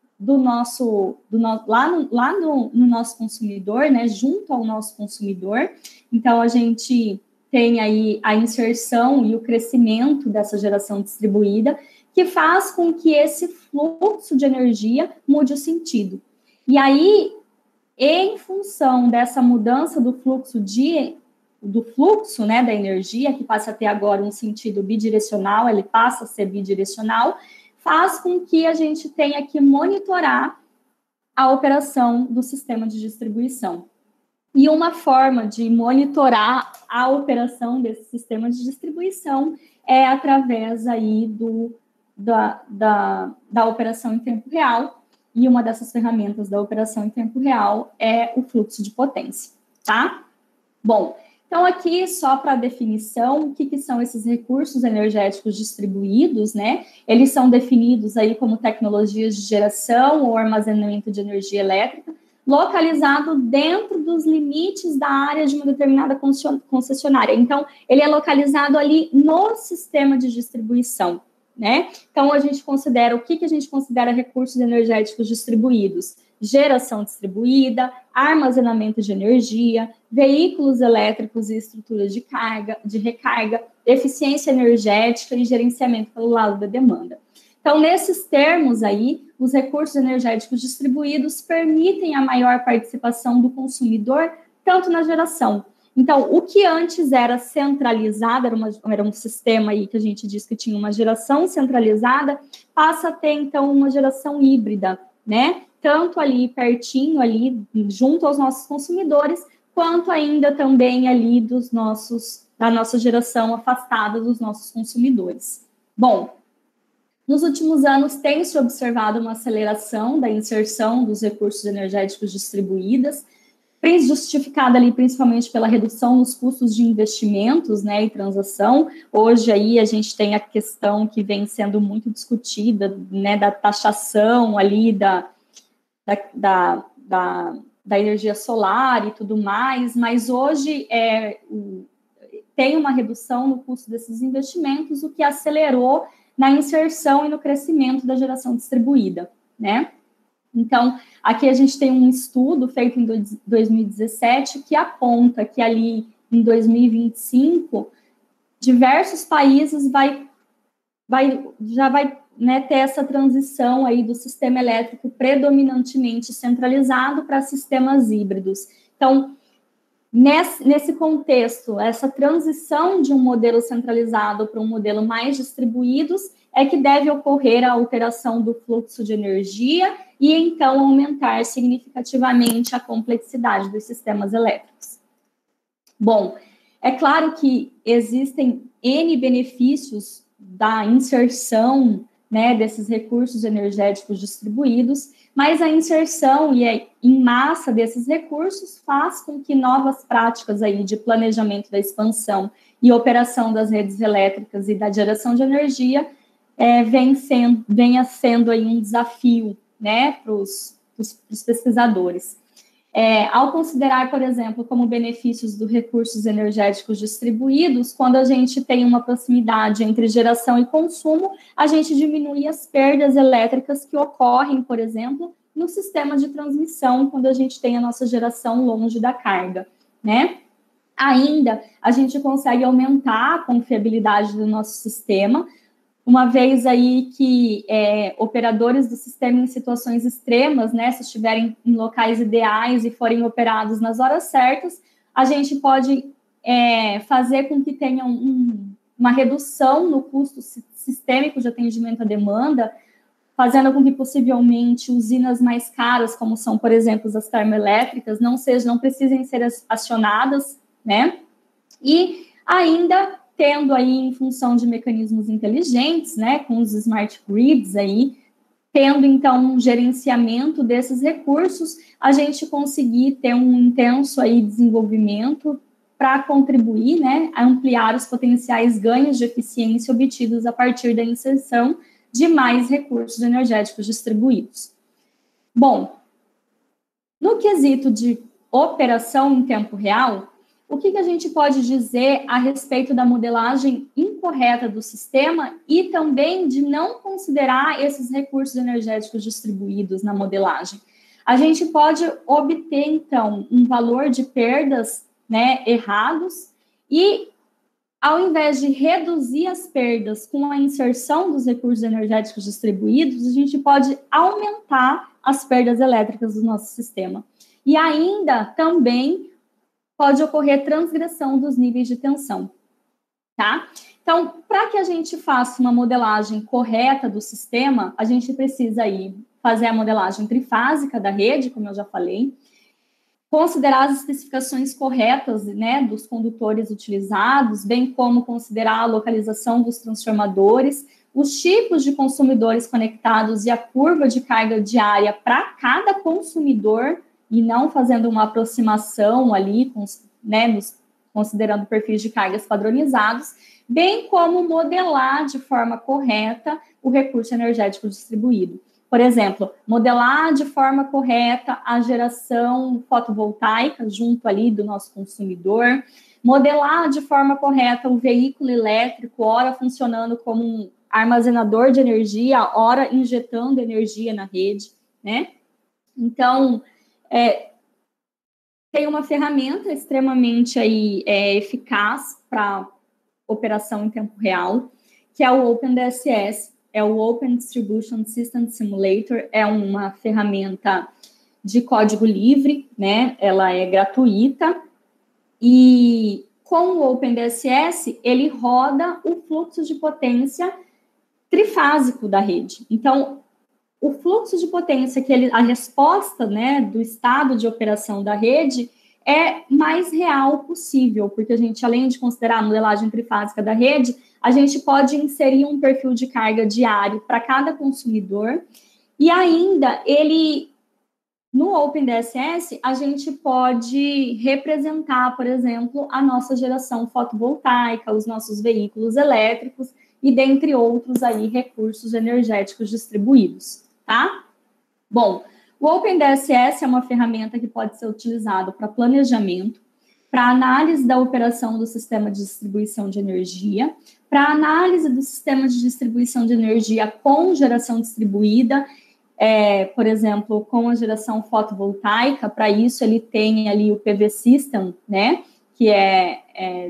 B: lá no nosso consumidor, né, junto ao nosso consumidor. Então, a gente tem aí a inserção e o crescimento dessa geração distribuída, que faz com que esse fluxo de energia mude o sentido. E aí, em função dessa mudança do fluxo, né, da energia, que passa a ter agora um sentido bidirecional, ele passa a ser bidirecional, faz com que a gente tenha que monitorar a operação do sistema de distribuição. E uma forma de monitorar a operação desse sistema de distribuição é através aí da operação em tempo real, e uma dessas ferramentas da operação em tempo real é o fluxo de potência, tá? Bom, então aqui só para definição, o que são esses recursos energéticos distribuídos, né? Eles são definidos aí como tecnologias de geração ou armazenamento de energia elétrica, localizado dentro dos limites da área de uma determinada concessionária. Então, ele é localizado ali no sistema de distribuição, né? Então, a gente considera, o que a gente considera recursos energéticos distribuídos? Geração distribuída, armazenamento de energia, veículos elétricos e estruturas de carga, de recarga, eficiência energética e gerenciamento pelo lado da demanda. Então, nesses termos aí, os recursos energéticos distribuídos permitem a maior participação do consumidor, tanto na geração. Então, o que antes era centralizado, era um sistema aí que a gente diz que tinha uma geração centralizada, passa a ter, então, uma geração híbrida, né? Tanto ali pertinho, ali junto aos nossos consumidores, quanto ainda também ali da nossa geração afastada dos nossos consumidores. Bom, nos últimos anos tem-se observado uma aceleração da inserção dos recursos energéticos distribuídos, justificada ali principalmente pela redução nos custos de investimentos, né, e transação. Hoje aí a gente tem a questão que vem sendo muito discutida, né, da taxação ali da energia solar e tudo mais, mas hoje tem uma redução no custo desses investimentos, o que acelerou na inserção e no crescimento da geração distribuída, né? Então, aqui a gente tem um estudo feito em 2017 que aponta que ali em 2025, diversos países já vai né, ter essa transição aí do sistema elétrico predominantemente centralizado para sistemas híbridos. Então, nesse contexto, essa transição de um modelo centralizado para um modelo mais distribuídos é que deve ocorrer a alteração do fluxo de energia e, então, aumentar significativamente a complexidade dos sistemas elétricos. Bom, é claro que existem N benefícios da inserção né, desses recursos energéticos distribuídos, mas a inserção em massa desses recursos faz com que novas práticas aí de planejamento da expansão e operação das redes elétricas e da geração de energia venha sendo aí um desafio né, para os pesquisadores. Ao considerar, por exemplo, como benefícios dos recursos energéticos distribuídos, quando a gente tem uma proximidade entre geração e consumo, a gente diminui as perdas elétricas que ocorrem, por exemplo, no sistema de transmissão, quando a gente tem a nossa geração longe da carga, né? Ainda, a gente consegue aumentar a confiabilidade do nosso sistema, uma vez aí que operadores do sistema em situações extremas, né, se estiverem em locais ideais e forem operados nas horas certas, a gente pode fazer com que tenha uma redução no custo sistêmico de atendimento à demanda, fazendo com que possivelmente usinas mais caras, como são, por exemplo, as termoelétricas, não precisem ser acionadas, né? E ainda tendo aí, em função de mecanismos inteligentes, né, com os smart grids aí, tendo, então, um gerenciamento desses recursos, a gente conseguir ter um intenso aí desenvolvimento para contribuir, né, a ampliar os potenciais ganhos de eficiência obtidos a partir da inserção de mais recursos energéticos distribuídos. Bom, no quesito de operação em tempo real, o que a gente pode dizer a respeito da modelagem incorreta do sistema e também de não considerar esses recursos energéticos distribuídos na modelagem? A gente pode obter, então, um valor de perdas né, errados e, ao invés de reduzir as perdas com a inserção dos recursos energéticos distribuídos, a gente pode aumentar as perdas elétricas do nosso sistema. E ainda também pode ocorrer transgressão dos níveis de tensão, tá? Então, para que a gente faça uma modelagem correta do sistema, a gente precisa aí fazer a modelagem trifásica da rede, como eu já falei, considerar as especificações corretas, né, dos condutores utilizados, bem como considerar a localização dos transformadores, os tipos de consumidores conectados e a curva de carga diária para cada consumidor, e não fazendo uma aproximação ali, né, considerando perfis de cargas padronizados, bem como modelar de forma correta o recurso energético distribuído. Por exemplo, modelar de forma correta a geração fotovoltaica junto ali do nosso consumidor, modelar de forma correta o veículo elétrico, ora funcionando como um armazenador de energia, ora injetando energia na rede, né? Então, tem uma ferramenta extremamente aí, eficaz para operação em tempo real, que é o OpenDSS, é o Open Distribution System Simulator, é uma ferramenta de código livre, né? Ela é gratuita, e com o OpenDSS, ele roda o fluxo de potência trifásico da rede. Então, o fluxo de potência, a resposta, né, do estado de operação da rede é mais real possível, porque a gente, além de considerar a modelagem trifásica da rede, a gente pode inserir um perfil de carga diário para cada consumidor, e ainda no OpenDSS, a gente pode representar, por exemplo, a nossa geração fotovoltaica, os nossos veículos elétricos, e dentre outros aí recursos energéticos distribuídos, tá? Bom, o OpenDSS é uma ferramenta que pode ser utilizada para planejamento, para análise da operação do sistema de distribuição de energia, para análise do sistema de distribuição de energia com geração distribuída, por exemplo, com a geração fotovoltaica. Para isso, ele tem ali o PV System, né, que é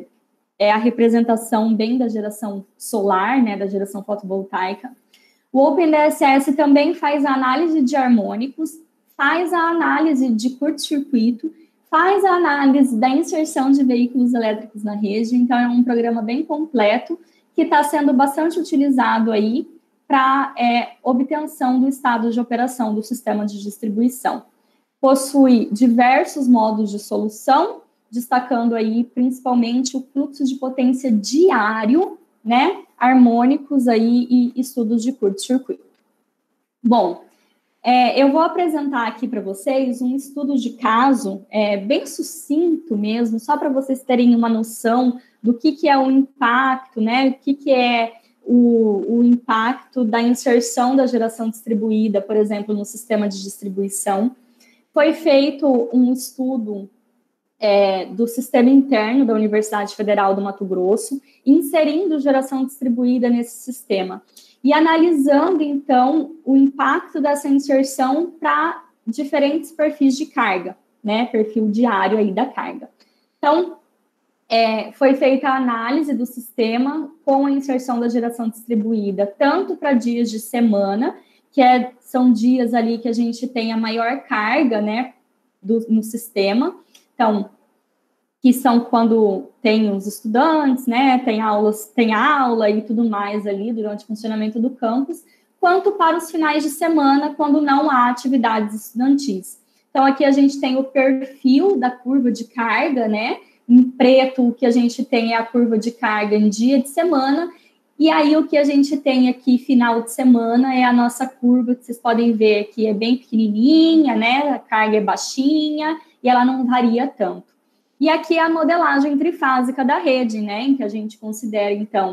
B: a representação bem da geração solar, né, da geração fotovoltaica. O OpenDSS também faz a análise de harmônicos, faz a análise de curto-circuito, faz a análise da inserção de veículos elétricos na rede. Então, é um programa bem completo que está sendo bastante utilizado aí para obtenção do estado de operação do sistema de distribuição. Possui diversos modos de solução, destacando aí principalmente o fluxo de potência diário, né, harmônicos aí e estudos de curto-circuito. Bom, eu vou apresentar aqui para vocês um estudo de caso bem sucinto mesmo, só para vocês terem uma noção do que é o impacto, né, o que é o impacto da inserção da geração distribuída, por exemplo, no sistema de distribuição. Foi feito um estudo do sistema interno da Universidade Federal do Mato Grosso, inserindo geração distribuída nesse sistema e analisando, então, o impacto dessa inserção para diferentes perfis de carga, né, perfil diário aí da carga. Então, foi feita a análise do sistema com a inserção da geração distribuída, tanto para dias de semana, que são dias ali que a gente tem a maior carga, né, no sistema. Então, que são quando tem os estudantes, né, tem aula e tudo mais ali durante o funcionamento do campus, quanto para os finais de semana, quando não há atividades estudantis. Então, aqui a gente tem o perfil da curva de carga, né, em preto o que a gente tem é a curva de carga em dia de semana, e aí o que a gente tem aqui final de semana é a nossa curva, que vocês podem ver aqui, é bem pequenininha, né, a carga é baixinha, e ela não varia tanto. E aqui é a modelagem trifásica da rede, né, em que a gente considera, então,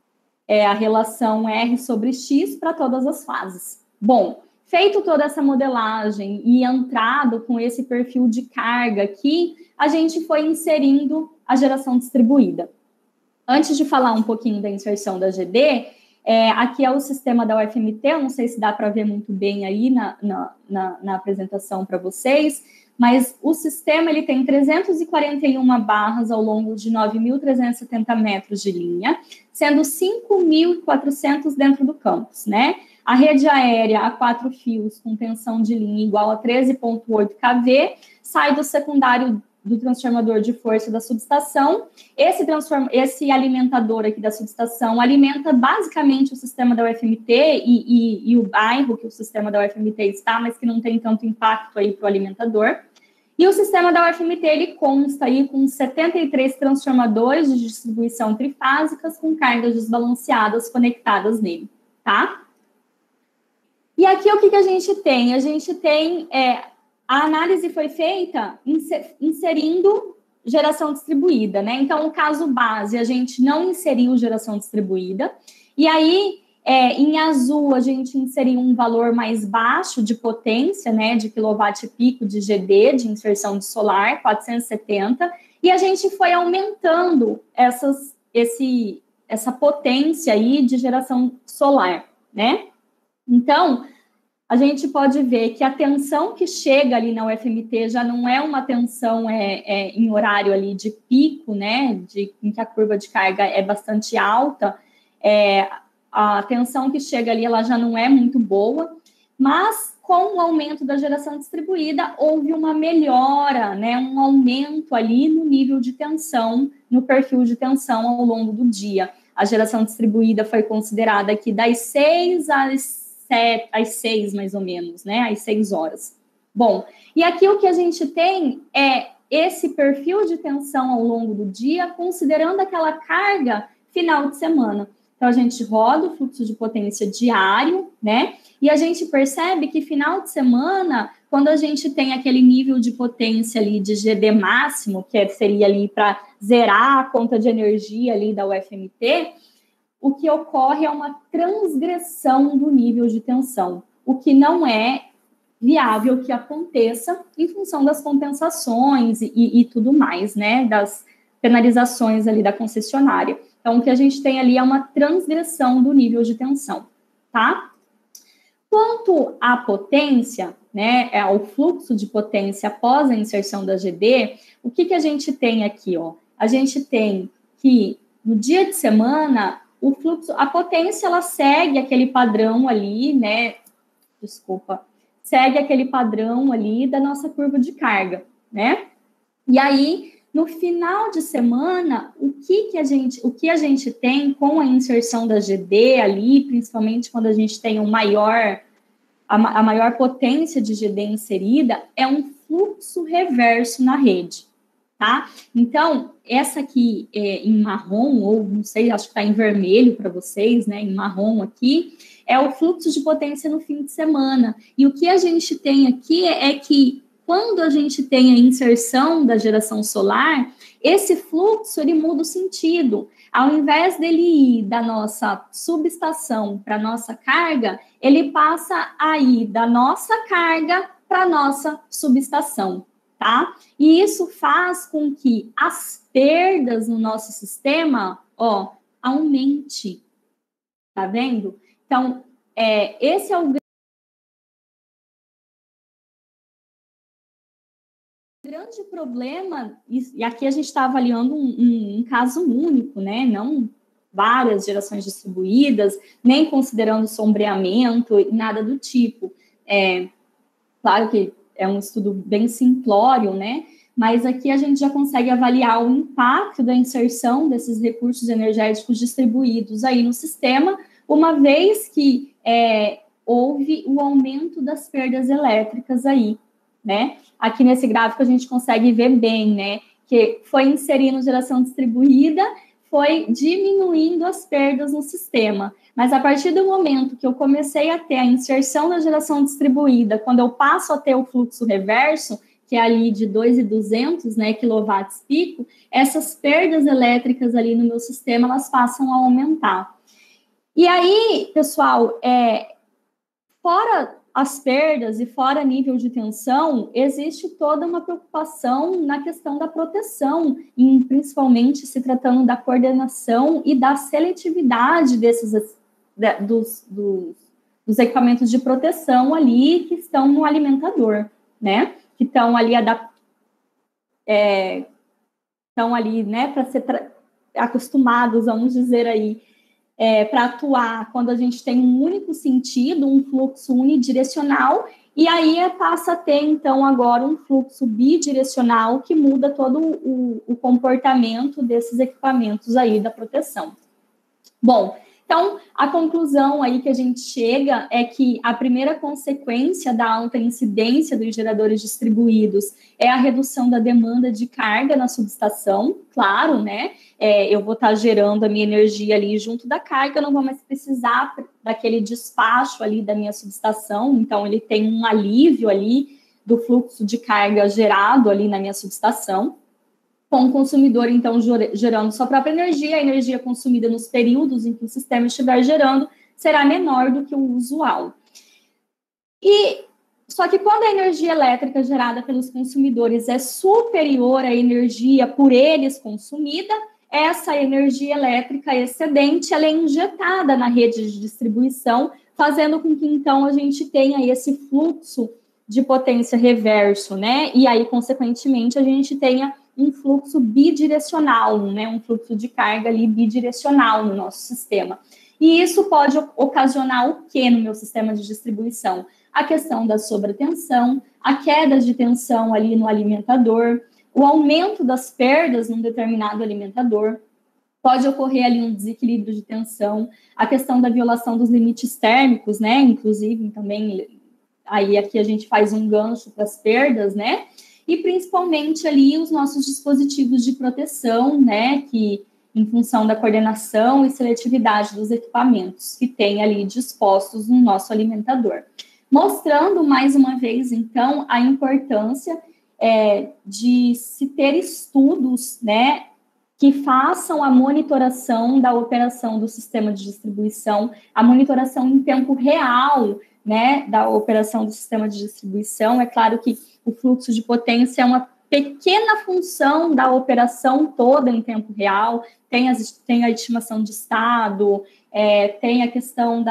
B: a relação R sobre X para todas as fases. Bom, feito toda essa modelagem e entrado com esse perfil de carga aqui, a gente foi inserindo a geração distribuída. Antes de falar um pouquinho da inserção da GD, aqui é o sistema da UFMT, eu não sei se dá para ver muito bem aí na apresentação para vocês, mas o sistema ele tem 341 barras ao longo de 9.370 metros de linha, sendo 5.400 dentro do campus, né? A rede aérea a 4 fios com tensão de linha igual a 13,8 kV sai do secundário do transformador de força da subestação. Esse alimentador aqui da subestação alimenta basicamente o sistema da UFMT e o bairro que o sistema da UFMT está, mas que não tem tanto impacto aí para o alimentador. E o sistema da UFMT, ele consta aí com 73 transformadores de distribuição trifásicas com cargas desbalanceadas conectadas nele, tá? E aqui o que a gente tem? A gente tem, a análise foi feita inserindo geração distribuída, né? Então, o caso base, a gente não inseriu geração distribuída, e aí, em azul, a gente inseriu um valor mais baixo de potência, né, de quilowatt-pico de GD, de inserção de solar, 470, e a gente foi aumentando essa potência aí de geração solar, né? Então, a gente pode ver que a tensão que chega ali na UFMT já não é uma tensão em horário ali de pico, né, em que a curva de carga é bastante alta, a tensão que chega ali ela já não é muito boa, mas com o aumento da geração distribuída houve uma melhora, né, um aumento ali no nível de tensão, no perfil de tensão ao longo do dia. A geração distribuída foi considerada aqui das 6 às 6, mais ou menos, né? Às 6 horas. Bom, e aqui o que a gente tem é esse perfil de tensão ao longo do dia, considerando aquela carga final de semana. Então, a gente roda o fluxo de potência diário, né? E a gente percebe que final de semana, quando a gente tem aquele nível de potência ali de GD máximo, que seria ali para zerar a conta de energia ali da UFMT, o que ocorre é uma transgressão do nível de tensão, o que não é viável que aconteça em função das compensações e tudo mais, né, das penalizações ali da concessionária. Então, o que a gente tem ali é uma transgressão do nível de tensão, tá? Quanto à potência, né, ao fluxo de potência após a inserção da GD, o que a gente tem aqui, ó? A gente tem que, no dia de semana, o fluxo, a potência, ela segue aquele padrão ali, né? Segue aquele padrão ali da nossa curva de carga, né? E aí, no final de semana, o que a gente tem com a inserção da GD ali, principalmente quando a gente tem a maior potência de GD inserida, é um fluxo reverso na rede, tá? Então, essa aqui em marrom, ou não sei, acho que está em vermelho para vocês, né? Em marrom aqui, é o fluxo de potência no fim de semana. E o que a gente tem aqui é que quando a gente tem a inserção da geração solar, esse fluxo ele muda o sentido. Ao invés dele ir da nossa subestação para a nossa carga, ele passa a ir da nossa carga para a nossa subestação, tá? E isso faz com que as perdas no nosso sistema, ó, aumente. Tá vendo? Então, esse é o grande problema, e aqui a gente está avaliando um caso único, né? Não várias gerações distribuídas, nem considerando sombreamento, nada do tipo. Claro que é um estudo bem simplório, né? Mas aqui a gente já consegue avaliar o impacto da inserção desses recursos energéticos distribuídos aí no sistema, uma vez que houve o aumento das perdas elétricas aí, né? Aqui nesse gráfico a gente consegue ver bem, né? Que foi inserindo geração distribuída, foi diminuindo as perdas no sistema. Mas a partir do momento que eu comecei a ter a inserção da geração distribuída, quando eu passo a ter o fluxo reverso, que é ali de 2.200, né, quilowatts pico, essas perdas elétricas ali no meu sistema, elas passam a aumentar. E aí, pessoal, fora as perdas e fora nível de tensão, existe toda uma preocupação na questão da proteção, principalmente se tratando da coordenação e da seletividade dos equipamentos de proteção ali que estão no alimentador, né? Que estão ali né, para ser acostumados, vamos dizer aí, para atuar quando a gente tem um único sentido, um fluxo unidirecional, E aí passa a ter, então, agora um fluxo bidirecional que muda todo o comportamento desses equipamentos aí da proteção. Bom, então, a conclusão aí que a gente chega é que a primeira consequência da alta incidência dos geradores distribuídos é a redução da demanda de carga na subestação, claro, né? Eu vou estar gerando a minha energia ali junto da carga, eu não vou mais precisar daquele despacho ali da minha subestação, então ele tem um alívio ali do fluxo de carga gerado ali na minha subestação, com o consumidor, então, gerando sua própria energia, a energia consumida nos períodos em que o sistema estiver gerando será menor do que o usual. Só que quando a energia elétrica gerada pelos consumidores é superior à energia por eles consumida, essa energia elétrica excedente ela é injetada na rede de distribuição, fazendo com que, então, a gente tenha esse fluxo de potência reverso, né? E aí, consequentemente, a gente tenha um fluxo bidirecional, né? Um fluxo de carga ali bidirecional no nosso sistema. E isso pode ocasionar o que no meu sistema de distribuição? A questão da sobretensão, a queda de tensão ali no alimentador, o aumento das perdas num determinado alimentador, pode ocorrer ali um desequilíbrio de tensão, a questão da violação dos limites térmicos, né? Inclusive, também, aí aqui a gente faz um gancho para as perdas, né? E principalmente ali os nossos dispositivos de proteção, né? Que, em função da coordenação e seletividade dos equipamentos que tem ali dispostos no nosso alimentador. Mostrando, mais uma vez, então, a importância de se ter estudos, né, que façam a monitoração da operação do sistema de distribuição, a monitoração em tempo real, né, da operação do sistema de distribuição. É claro que o fluxo de potência é uma pequena função da operação toda em tempo real, tem a estimação de estado, tem a questão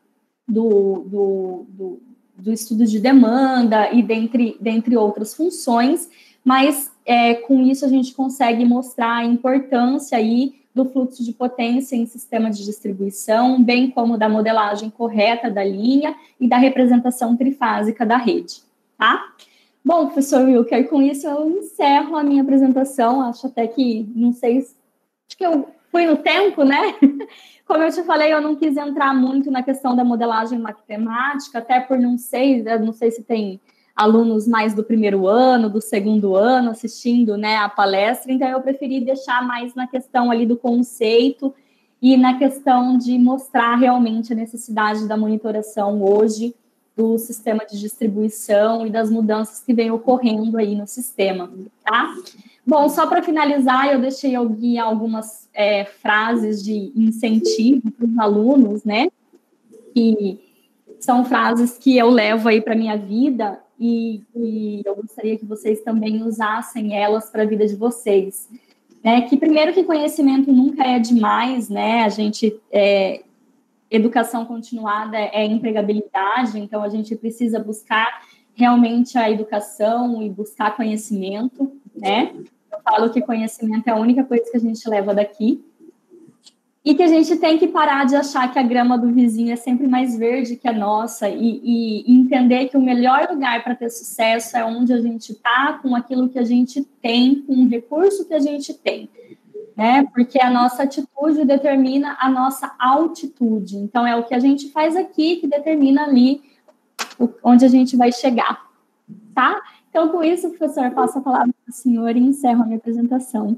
B: do estudo de demanda e dentre outras funções, mas com isso a gente consegue mostrar a importância aí do fluxo de potência em sistema de distribuição, bem como da modelagem correta da linha e da representação trifásica da rede, tá? Bom, professor Wilker, com isso eu encerro a minha apresentação, acho até que, não sei, acho que eu fui no tempo, né? Como eu te falei, eu não quis entrar muito na questão da modelagem matemática, até por não sei se tem alunos mais do primeiro ano, do segundo ano assistindo, né, a palestra, então eu preferi deixar mais na questão ali do conceito e na questão de mostrar realmente a necessidade da monitoração hoje do sistema de distribuição e das mudanças que vem ocorrendo aí no sistema, tá? Bom, só para finalizar, eu deixei algumas frases de incentivo para os alunos, né? Que são frases que eu levo aí para a minha vida e eu gostaria que vocês também usassem elas para a vida de vocês. Né? Que primeiro que conhecimento nunca é demais, né? A gente... educação continuada é empregabilidade, então a gente precisa buscar realmente a educação e buscar conhecimento, né? Eu falo que conhecimento é a única coisa que a gente leva daqui. E que a gente tem que parar de achar que a grama do vizinho é sempre mais verde que a nossa e entender que o melhor lugar para ter sucesso é onde a gente está, com aquilo que a gente tem, com o recurso que a gente tem. Né? Porque a nossa atitude determina a nossa altitude. Então, é o que a gente faz aqui que determina ali onde a gente vai chegar, tá? Então, com isso, professor, passo a palavra para o senhor e encerro a minha apresentação.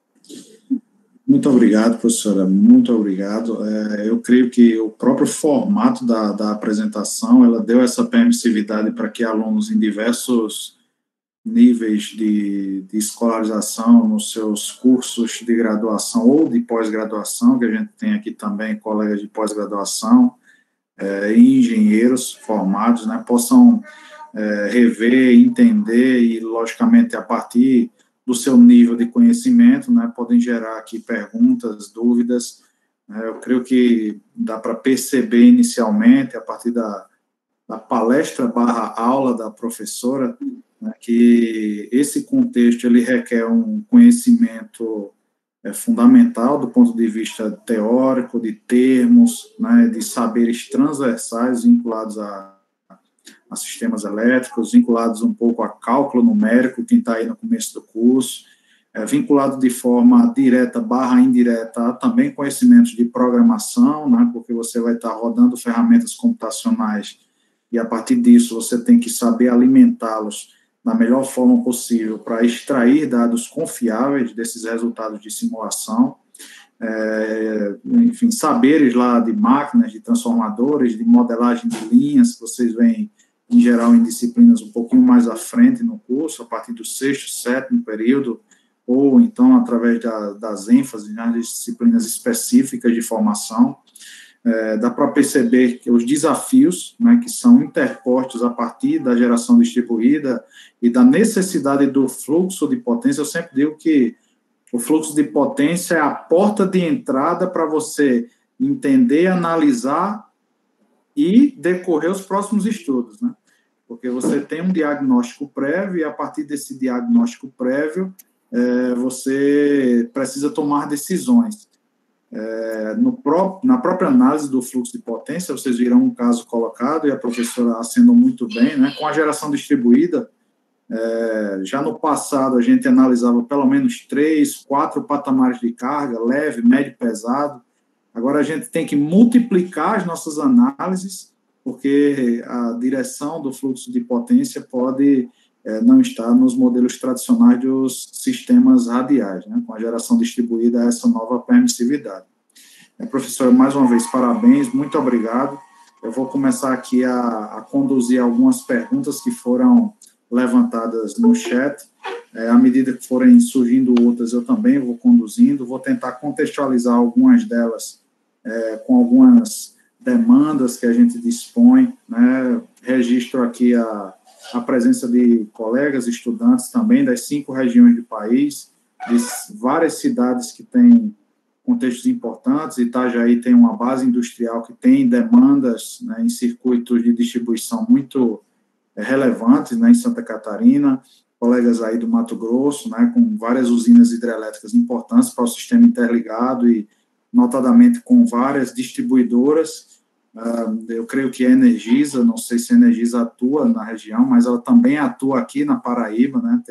A: Muito obrigado, professora, muito obrigado. Eu creio que o próprio formato da apresentação, ela deu essa permissividade para que alunos em diversos níveis de escolarização nos seus cursos de graduação ou de pós-graduação, que a gente tem aqui também colegas de pós-graduação e engenheiros formados, né, possam rever, entender e, logicamente, a partir do seu nível de conhecimento, né, podem gerar aqui perguntas, dúvidas. Eu creio que dá para perceber inicialmente, a partir da palestra / aula da professora, né, que esse contexto ele requer um conhecimento fundamental do ponto de vista teórico, de termos, né, de saberes transversais vinculados a sistemas elétricos, vinculados um pouco a cálculo numérico, quem está aí no começo do curso, vinculado de forma direta / indireta a também conhecimentos de programação, né, porque você vai estar rodando ferramentas computacionais e, a partir disso, você tem que saber alimentá-los da melhor forma possível para extrair dados confiáveis desses resultados de simulação, enfim, saberes lá de máquinas, de transformadores, de modelagem de linhas, que vocês veem, em geral, em disciplinas um pouquinho mais à frente no curso, a partir do 6º, 7º período, ou então através das ênfases nas disciplinas específicas de formação. Dá para perceber que os desafios, né, que são interpostos a partir da geração distribuída e da necessidade do fluxo de potência. Eu sempre digo que o fluxo de potência é a porta de entrada para você entender, analisar e decorrer os próximos estudos, né? Porque você tem um diagnóstico prévio e, a partir desse diagnóstico prévio, você precisa tomar decisões. Na própria análise do fluxo de potência, vocês viram um caso colocado, e a professora acentou muito bem, né? Com a geração distribuída, já no passado a gente analisava pelo menos 3, 4 patamares de carga, leve, médio, pesado. Agora a gente tem que multiplicar as nossas análises, porque a direção do fluxo de potência pode não estar nos modelos tradicionais dos sistemas radiais, né? Com a geração distribuída, essa nova permissividade. Professora, mais uma vez, parabéns, muito obrigado. Eu vou começar aqui a conduzir algumas perguntas que foram levantadas no chat. À medida que forem surgindo outras, eu também vou conduzindo, vou tentar contextualizar algumas delas com algumas demandas que a gente dispõe, né? Registro aqui a presença de colegas, estudantes também das 5 regiões do país, de várias cidades que têm contextos importantes. Itajaí tem uma base industrial que tem demandas, né, em circuitos de distribuição muito relevantes, né, em Santa Catarina, colegas aí do Mato Grosso, né, com várias usinas hidrelétricas importantes para o sistema interligado e, notadamente, com várias distribuidoras. Eu creio que a Energisa, não sei se a Energisa atua na região, mas ela também atua aqui na Paraíba, né,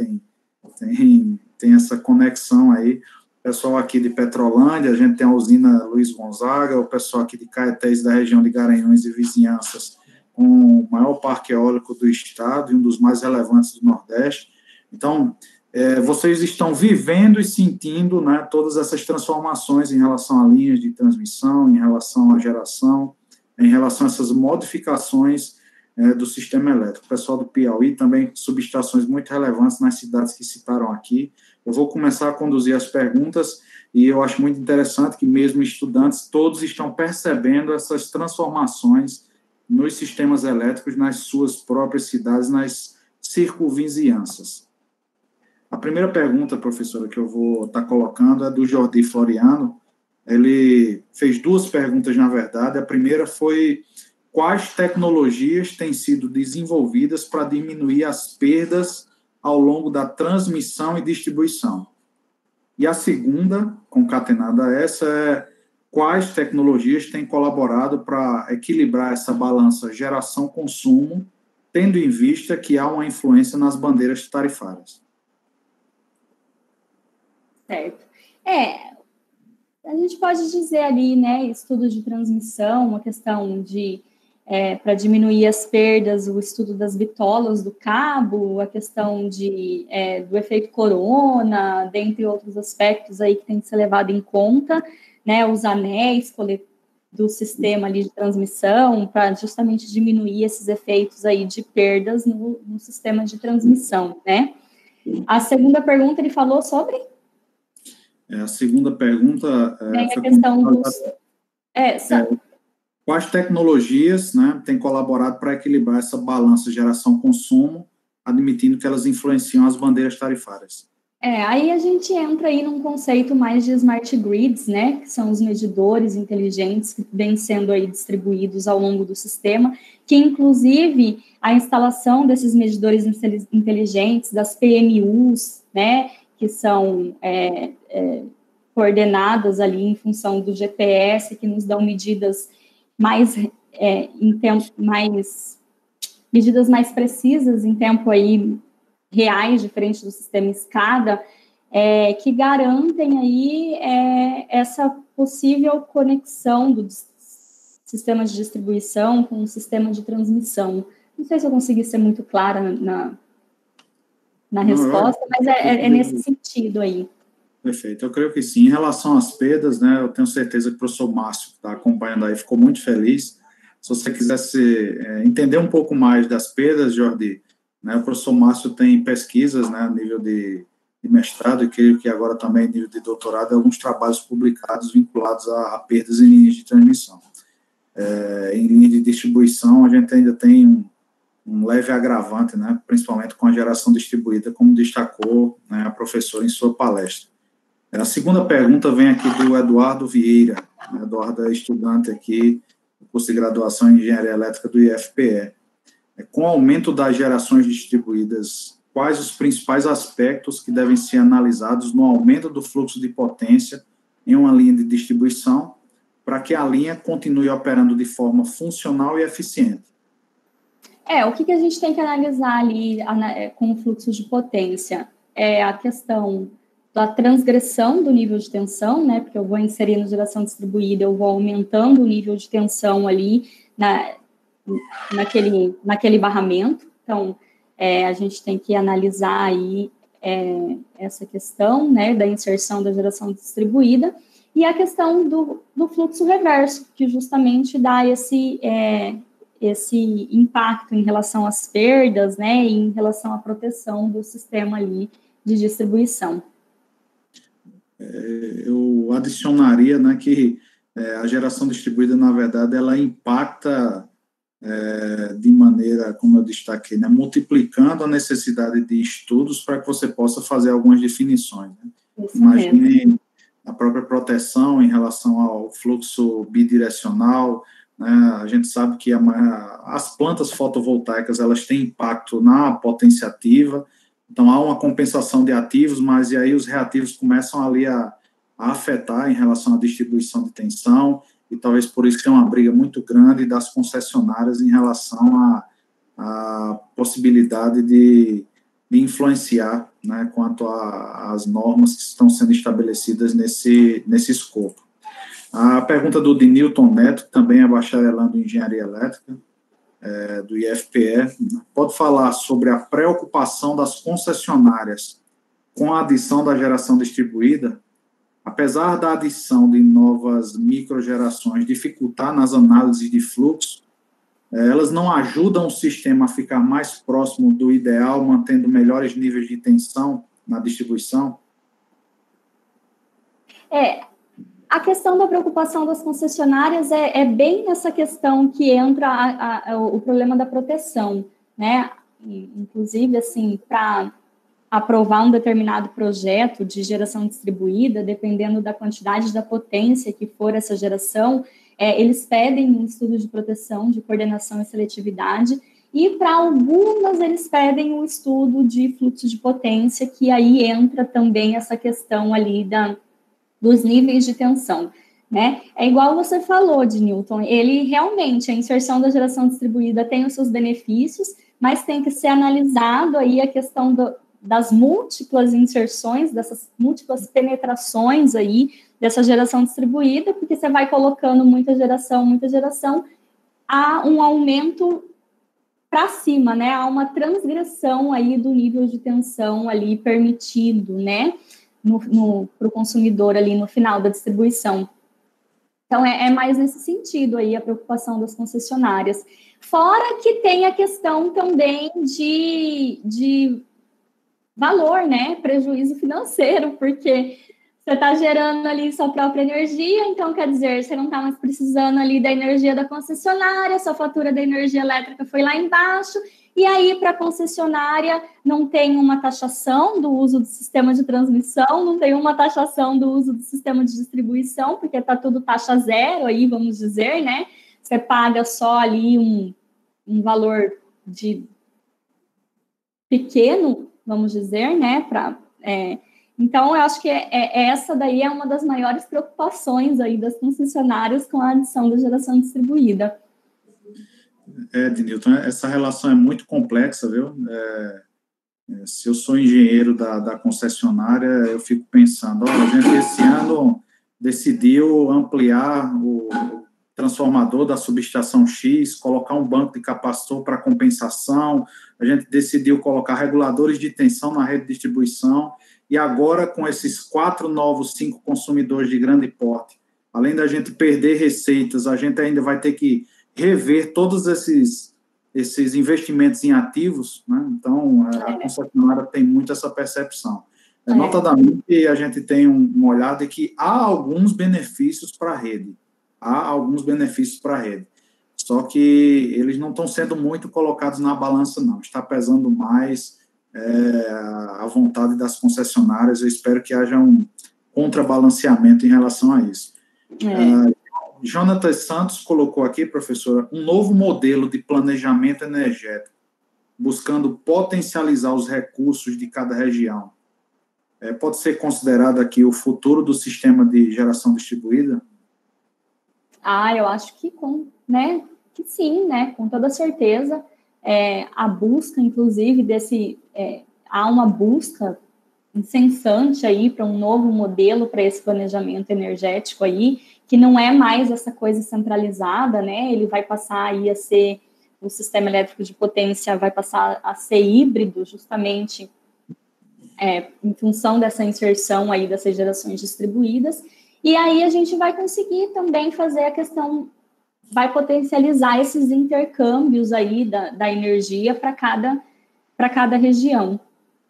A: tem essa conexão aí. O pessoal aqui de Petrolândia, a gente tem a usina Luiz Gonzaga, o pessoal aqui de Caetés, da região de Garanhuns e vizinhanças, com o maior parque eólico do estado e um dos mais relevantes do Nordeste. Então, vocês estão vivendo e sentindo, né, todas essas transformações em relação a linhas de transmissão, em relação à geração, em relação a essas modificações do sistema elétrico. O pessoal do Piauí também, subestações muito relevantes nas cidades que citaram aqui. Eu vou começar a conduzir as perguntas e eu acho muito interessante que mesmo estudantes, todos estão percebendo essas transformações nos sistemas elétricos, nas suas próprias cidades, nas circunvizinhanças. A primeira pergunta, professora, que eu vou estar colocando é do Jordi Floriano. Ele fez 2 perguntas, na verdade. A primeira foi: quais tecnologias têm sido desenvolvidas para diminuir as perdas ao longo da transmissão e distribuição? E a segunda, concatenada a essa, é: quais tecnologias têm colaborado para equilibrar essa balança geração-consumo, tendo em vista que há uma influência nas bandeiras tarifárias?
B: Certo. A gente pode dizer ali, né, estudo de transmissão, uma questão de, para diminuir as perdas, o estudo das bitolas do cabo, a questão do efeito corona, dentre outros aspectos aí que tem que ser levado em conta, né, os anéis do sistema ali de transmissão, para justamente diminuir esses efeitos aí de perdas no sistema de transmissão, né? A segunda pergunta ele falou sobre?
A: A segunda pergunta
B: foi a questão dos...
A: quais tecnologias, né, têm colaborado para equilibrar essa balança geração-consumo, admitindo que elas influenciam as bandeiras tarifárias?
B: Aí a gente entra aí num conceito mais de smart grids, né, que são os medidores inteligentes que vêm sendo aí distribuídos ao longo do sistema, que inclusive a instalação desses medidores inteligentes, das PMUs, né, que são coordenadas ali em função do GPS, que nos dão medidas mais em tempo mais medidas mais precisas em tempo aí reais, diferente do sistema escada, que garantem aí essa possível conexão do sistema de distribuição com o sistema de transmissão. Não sei se eu consegui ser muito clara na resposta, mas é nesse sentido aí.
A: Perfeito, eu creio que sim. Em relação às perdas, né, eu tenho certeza que o professor Márcio, que está acompanhando aí, ficou muito feliz. Se você quisesse entender um pouco mais das perdas, Jordi, né, o professor Márcio tem pesquisas, né, a nível de mestrado, e creio que agora também nível de doutorado, alguns trabalhos publicados vinculados a perdas em linhas de transmissão. Em linha de distribuição, a gente ainda tem um leve agravante, né, principalmente com a geração distribuída, como destacou, né, a professora em sua palestra. A segunda pergunta vem aqui do Eduardo Vieira. Eduardo é estudante aqui do curso de graduação em Engenharia Elétrica do IFPE. Com o aumento das gerações distribuídas, quais os principais aspectos que devem ser analisados no aumento do fluxo de potência em uma linha de distribuição para que a linha continue operando de forma funcional e eficiente?
B: O que a gente tem que analisar ali com o fluxo de potência? É a questão da transgressão do nível de tensão, né? Porque eu vou inserindo geração distribuída, eu vou aumentando o nível de tensão ali naquele barramento. Então, a gente tem que analisar aí essa questão, né, da inserção da geração distribuída e a questão do fluxo reverso, que justamente dá esse impacto em relação às perdas, né, e em relação à proteção do sistema ali de distribuição.
A: Eu adicionaria, né, que a geração distribuída, na verdade, ela impacta de maneira, como eu destaquei, né, multiplicando a necessidade de estudos para que você possa fazer algumas definições. Né? Imagine a própria proteção em relação ao fluxo bidirecional, né? A gente sabe que as plantas fotovoltaicas elas têm impacto na potência ativa, então há uma compensação de ativos, mas e aí os reativos começam ali a afetar em relação à distribuição de tensão, e talvez por isso tenha uma briga muito grande das concessionárias em relação à possibilidade de influenciar, né, quanto às normas que estão sendo estabelecidas nesse escopo. A pergunta do Denilton Neto, que também é bacharelando em Engenharia Elétrica, do IFPE, pode falar sobre a preocupação das concessionárias com a adição da geração distribuída? Apesar da adição de novas microgerações dificultar nas análises de fluxo, elas não ajudam o sistema a ficar mais próximo do ideal, mantendo melhores níveis de tensão na distribuição?
B: A questão da preocupação das concessionárias é bem nessa questão que entra o problema da proteção, né? Inclusive, assim, para aprovar um determinado projeto de geração distribuída, dependendo da quantidade da potência que for essa geração, eles pedem um estudo de proteção, de coordenação e seletividade, e para algumas eles pedem um estudo de fluxo de potência, que aí entra também essa questão ali dos níveis de tensão, né? É igual você falou, de Newton, ele realmente, a inserção da geração distribuída tem os seus benefícios, mas tem que ser analisado aí a questão das múltiplas inserções, dessas múltiplas penetrações aí, dessa geração distribuída, porque você vai colocando muita geração, há um aumento para cima, né? Há uma transgressão aí do nível de tensão ali permitido, né? Para o consumidor ali no final da distribuição. Então, é mais nesse sentido aí a preocupação das concessionárias. Fora que tem a questão também de valor, né? Prejuízo financeiro, porque você está gerando ali sua própria energia, então quer dizer, você não está mais precisando ali da energia da concessionária, sua fatura da energia elétrica foi lá embaixo, e aí para a concessionária não tem uma taxação do uso do sistema de transmissão, não tem uma taxação do uso do sistema de distribuição, porque está tudo taxa zero aí, vamos dizer, né? Você paga só ali um valor de pequeno, vamos dizer, né? Então, eu acho que essa daí é uma das maiores preocupações aí das concessionárias com a adição da geração distribuída.
A: Ednilton, essa relação é muito complexa, viu? Se eu sou engenheiro da concessionária, eu fico pensando, olha, a gente esse ano decidiu ampliar o transformador da subestação X, colocar um banco de capacitor para compensação, a gente decidiu colocar reguladores de tensão na rede de distribuição, e agora com esses 5 consumidores de grande porte, além da gente perder receitas, a gente ainda vai ter que rever todos esses investimentos em ativos, né? Então, a concessionária tem muito essa percepção. Notadamente, a gente tem uma olhada de que há alguns benefícios para a rede, só que eles não estão sendo muito colocados na balança, não. Está pesando mais a vontade das concessionárias. Eu espero que haja um contrabalanceamento em relação a isso. Jonathan Santos colocou aqui, professora, um novo modelo de planejamento energético, buscando potencializar os recursos de cada região. Pode ser considerado aqui o futuro do sistema de geração distribuída?
B: Eu acho que que sim, né, com toda certeza. A busca, inclusive, há uma busca incessante aí para um novo modelo para esse planejamento energético aí, que não é mais essa coisa centralizada, né? Ele vai passar aí a ser, o sistema elétrico de potência vai passar a ser híbrido, justamente em função dessa inserção aí dessas gerações distribuídas, e aí a gente vai conseguir também fazer a questão, vai potencializar esses intercâmbios aí da energia para cada região.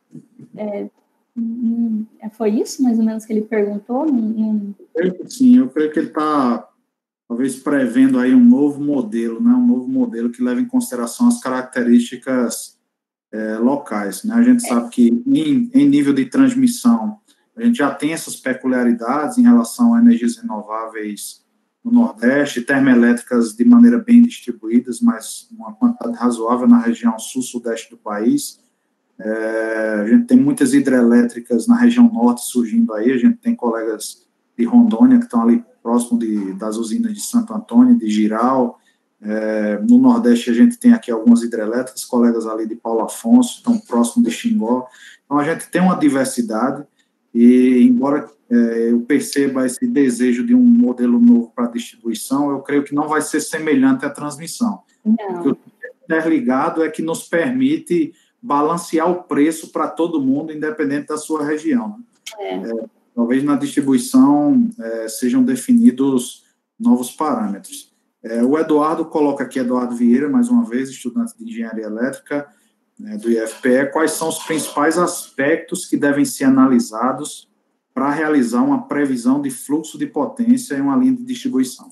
B: Foi isso, mais ou menos, que ele perguntou?
A: Sim, eu creio que ele está, talvez, prevendo aí um novo modelo, né? Um novo modelo que leva em consideração as características locais, né? A gente sabe que, em nível de transmissão, a gente já tem essas peculiaridades em relação a energias renováveis no Nordeste, termoelétricas de maneira bem distribuídas, mas uma quantidade razoável na região sul-sudeste do país. A gente tem muitas hidrelétricas na região norte surgindo aí, a gente tem colegas de Rondônia que estão ali próximo das usinas de Santo Antônio, de Giral. No Nordeste a gente tem aqui algumas hidrelétricas, colegas ali de Paulo Afonso, estão próximo de Xingó. Então a gente tem uma diversidade e, embora eu perceba esse desejo de um modelo novo para a distribuição, eu creio que não vai ser semelhante à transmissão.
B: Não.
A: Porque o interligado é que nos permite balancear o preço para todo mundo, independente da sua região. Talvez na distribuição sejam definidos novos parâmetros. O Eduardo coloca aqui, Eduardo Vieira, mais uma vez, estudante de engenharia elétrica do IFPE, quais são os principais aspectos que devem ser analisados para realizar uma previsão de fluxo de potência em uma linha de distribuição?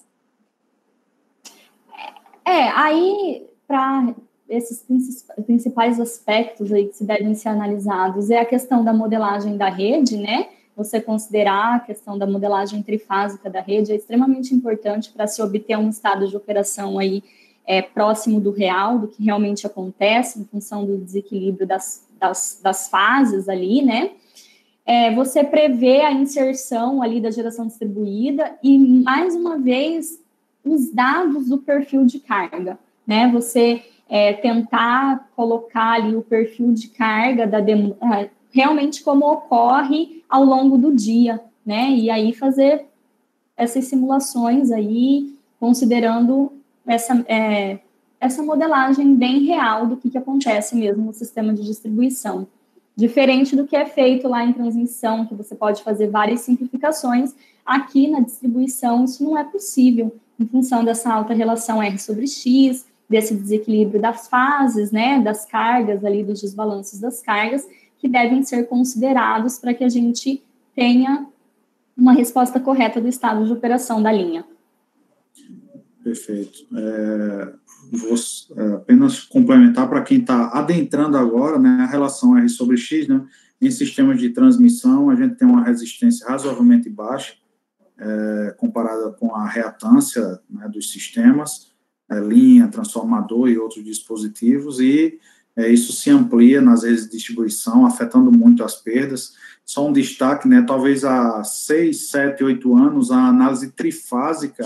B: Aí, para esses principais aspectos aí que se devem ser analisados, a questão da modelagem da rede, né? Você considerar a questão da modelagem trifásica da rede é extremamente importante para se obter um estado de operação aí próximo do real, do que realmente acontece, em função do desequilíbrio das fases ali, né? Você prevê a inserção ali da geração distribuída e, mais uma vez, os dados do perfil de carga, né? Você tentar colocar ali o perfil de carga da demanda, realmente como ocorre ao longo do dia, né? E aí fazer essas simulações aí, considerando essa modelagem bem real do que acontece mesmo no sistema de distribuição. Diferente do que é feito lá em transmissão, que você pode fazer várias simplificações, aqui na distribuição isso não é possível, em função dessa alta relação R sobre X, desse desequilíbrio das fases, né, das cargas ali, dos desbalanços das cargas, que devem ser considerados para que a gente tenha uma resposta correta do estado de operação da linha.
A: Perfeito. Vou apenas complementar para quem está adentrando agora, né, a relação R sobre X, né, em sistemas de transmissão, a gente tem uma resistência razoavelmente baixa, comparada com a reatância, né, dos sistemas, linha, transformador e outros dispositivos, e isso se amplia nas redes de distribuição, afetando muito as perdas. Só um destaque, né, talvez há 6, 7, 8 anos, a análise trifásica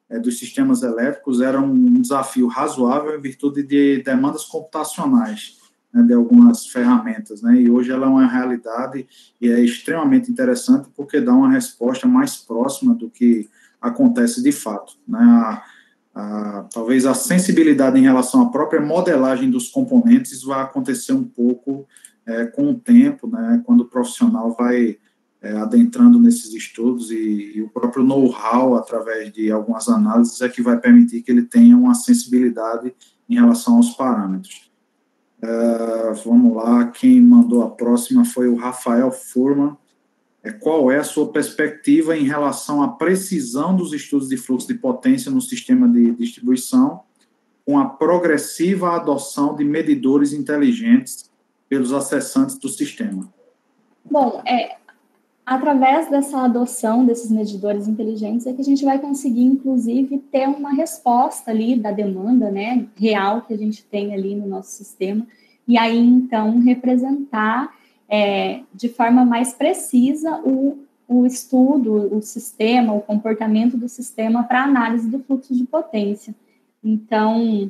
A: dos sistemas elétricos era um desafio razoável em virtude de demandas computacionais, né, de algumas ferramentas, né, e hoje ela é uma realidade e é extremamente interessante porque dá uma resposta mais próxima do que acontece de fato, né, talvez a sensibilidade em relação à própria modelagem dos componentes vai acontecer um pouco com o tempo, né, quando o profissional vai adentrando nesses estudos e o próprio know-how, através de algumas análises, é que vai permitir que ele tenha uma sensibilidade em relação aos parâmetros. Vamos lá, quem mandou a próxima foi o Rafael Furman. Qual é a sua perspectiva em relação à precisão dos estudos de fluxo de potência no sistema de distribuição, com a progressiva adoção de medidores inteligentes pelos acessantes do sistema?
B: Bom, através dessa adoção desses medidores inteligentes é que a gente vai conseguir, inclusive, ter uma resposta ali da demanda, né, real que a gente tem ali no nosso sistema, e aí, então, representar de forma mais precisa o estudo, o sistema, o comportamento do sistema para análise do fluxo de potência. Então,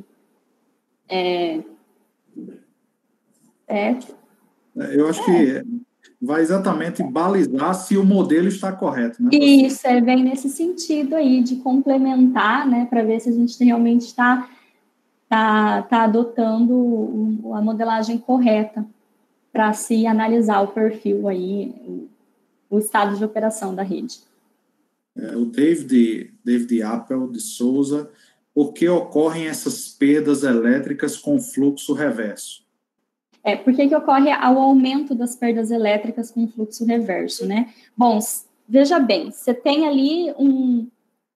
A: eu acho que vai exatamente balizar se o modelo está correto, né?
B: Isso, vem nesse sentido aí, de complementar, né, para ver se a gente realmente está adotando a modelagem correta para se analisar o perfil aí, o estado de operação da rede.
A: O David Appel de Souza, por que ocorrem essas perdas elétricas com fluxo reverso?
B: Por que ocorre o aumento das perdas elétricas com fluxo reverso, né? Bom, veja bem, você tem ali um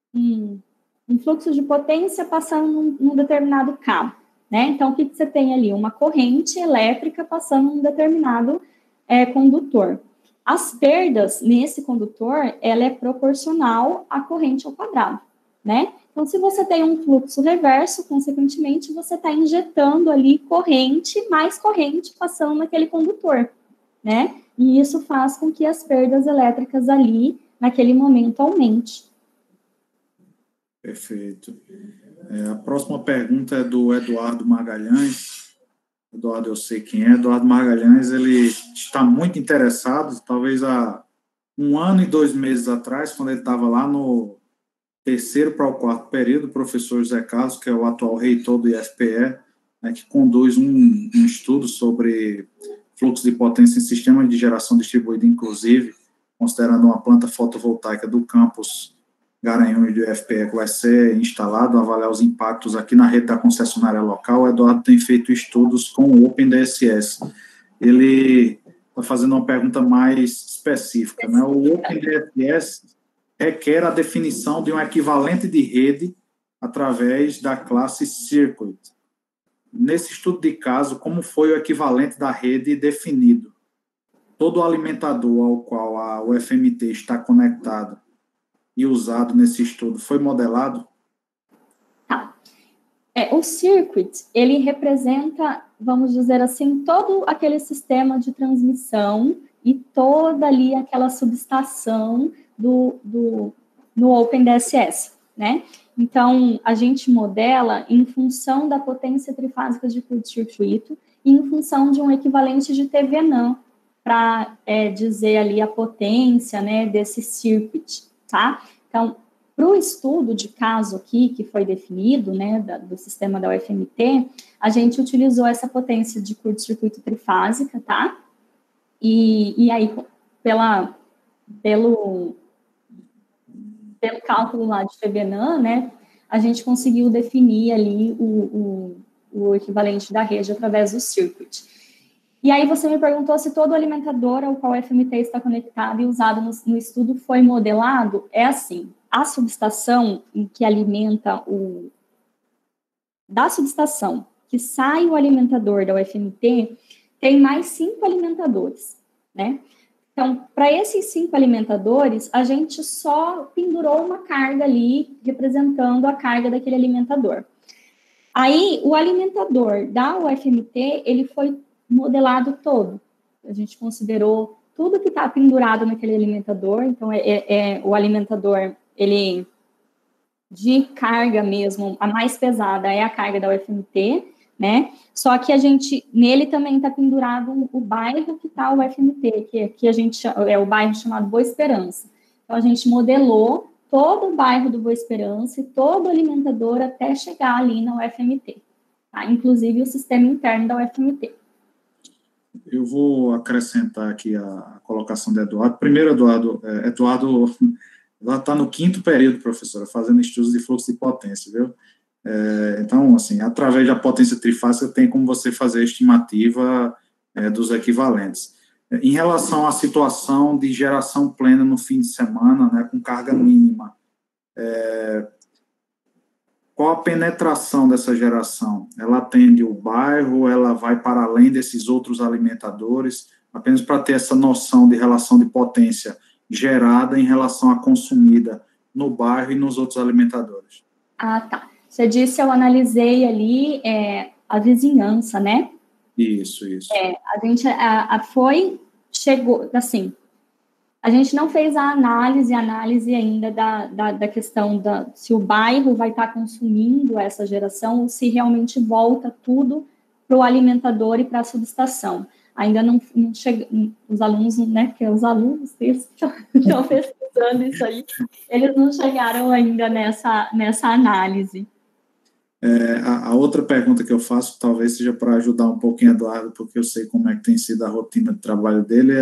B: fluxo de potência passando num determinado cabo, né? Então, o que você tem ali? Uma corrente elétrica passando num determinado condutor. As perdas nesse condutor, ela é proporcional à corrente ao quadrado, né? Então, se você tem um fluxo reverso, consequentemente, você está injetando ali mais corrente passando naquele condutor, né? E isso faz com que as perdas elétricas ali, naquele momento, aumente.
A: Perfeito. A próxima pergunta é do Eduardo Magalhães. Eduardo, eu sei quem é. Eduardo Magalhães, ele está muito interessado, talvez há 1 ano e 2 meses atrás, quando ele estava lá no terceiro para o quarto período, o professor José Carlos, que é o atual reitor do IFPE, né, que conduz um estudo sobre fluxo de potência em sistemas de geração distribuída, inclusive, considerando uma planta fotovoltaica do campus Garanhuns do IFPE, que vai ser instalado, avaliar os impactos aqui na rede da concessionária local. O Eduardo tem feito estudos com o OpenDSS. Ele está fazendo uma pergunta mais específica, né? O OpenDSS requer a definição de um equivalente de rede através da classe Circuit. Nesse estudo de caso, como foi o equivalente da rede definido? Todo alimentador ao qual a UFMT está conectado e usado nesse estudo foi modelado?
B: Tá. O circuit, ele representa, vamos dizer assim, todo aquele sistema de transmissão e toda ali aquela subestação no OpenDSS, né? Então, a gente modela em função da potência trifásica de curto-circuito e em função de um equivalente de TVNAM para dizer ali a potência, né, desse circuit, tá? Então, para o estudo de caso aqui, que foi definido, né, do sistema da UFMT, a gente utilizou essa potência de curto-circuito trifásica, tá? E aí, pelo cálculo lá de TVNAM, né, a gente conseguiu definir ali o equivalente da rede através do circuit. E aí você me perguntou se todo alimentador ao qual o FMT está conectado e usado no estudo foi modelado. É assim, a subestação em que alimenta da subestação que sai o alimentador da UFMT, tem mais 5 alimentadores, né? Então, para esses 5 alimentadores, a gente só pendurou uma carga ali, representando a carga daquele alimentador. Aí, o alimentador da UFMT, ele foi modelado todo. A gente considerou tudo que está pendurado naquele alimentador. Então, o alimentador, ele de carga mesmo, a mais pesada é a carga da UFMT, né? Só que nele também está pendurado o bairro que está o UFMT, que a gente é o bairro chamado Boa Esperança. Então, a gente modelou todo o bairro do Boa Esperança e todo o alimentador até chegar ali na UFMT, tá? Inclusive o sistema interno da UFMT.
A: Eu vou acrescentar aqui a colocação do Eduardo. Primeiro, Eduardo está no 5º período, professora, fazendo estudos de fluxo de potência, viu? Então, assim, através da potência trifásica, tem como você fazer a estimativa dos equivalentes. Em relação à situação de geração plena no fim de semana, né, com carga mínima, qual a penetração dessa geração? Ela atende o bairro, ela vai para além desses outros alimentadores, apenas para ter essa noção de relação de potência gerada em relação à consumida no bairro e nos outros alimentadores.
B: Ah, tá. Você disse, eu analisei ali a vizinhança, né?
A: Isso.
B: A gente chegou, assim, a gente não fez a análise ainda da questão se o bairro vai estar consumindo essa geração ou se realmente volta tudo para o alimentador e para a subestação. Ainda não chega, os alunos, né, porque os alunos estão pesquisando isso aí, eles não chegaram ainda nessa análise.
A: A outra pergunta que eu faço, talvez seja para ajudar um pouquinho Eduardo, porque eu sei como é que tem sido a rotina de trabalho dele,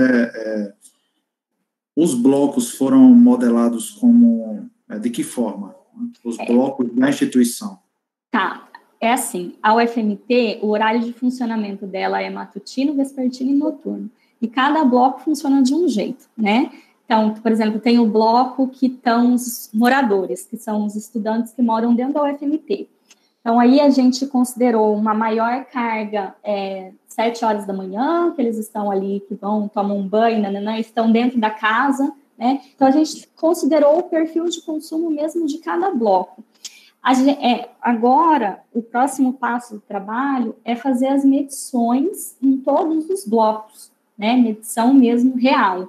A: os blocos foram modelados de que forma? Os blocos da instituição.
B: Tá, é assim, a UFMT, o horário de funcionamento dela é matutino, vespertino e noturno, e cada bloco funciona de um jeito, né? Então, por exemplo, tem o bloco que estão os moradores, que são os estudantes que moram dentro da UFMT. Então, aí a gente considerou uma maior carga 7 horas da manhã, que eles estão ali, que tomam um banho, estão dentro da casa, né? Então, a gente considerou o perfil de consumo mesmo de cada bloco. Agora, o próximo passo do trabalho é fazer as medições em todos os blocos, né? Medição mesmo real.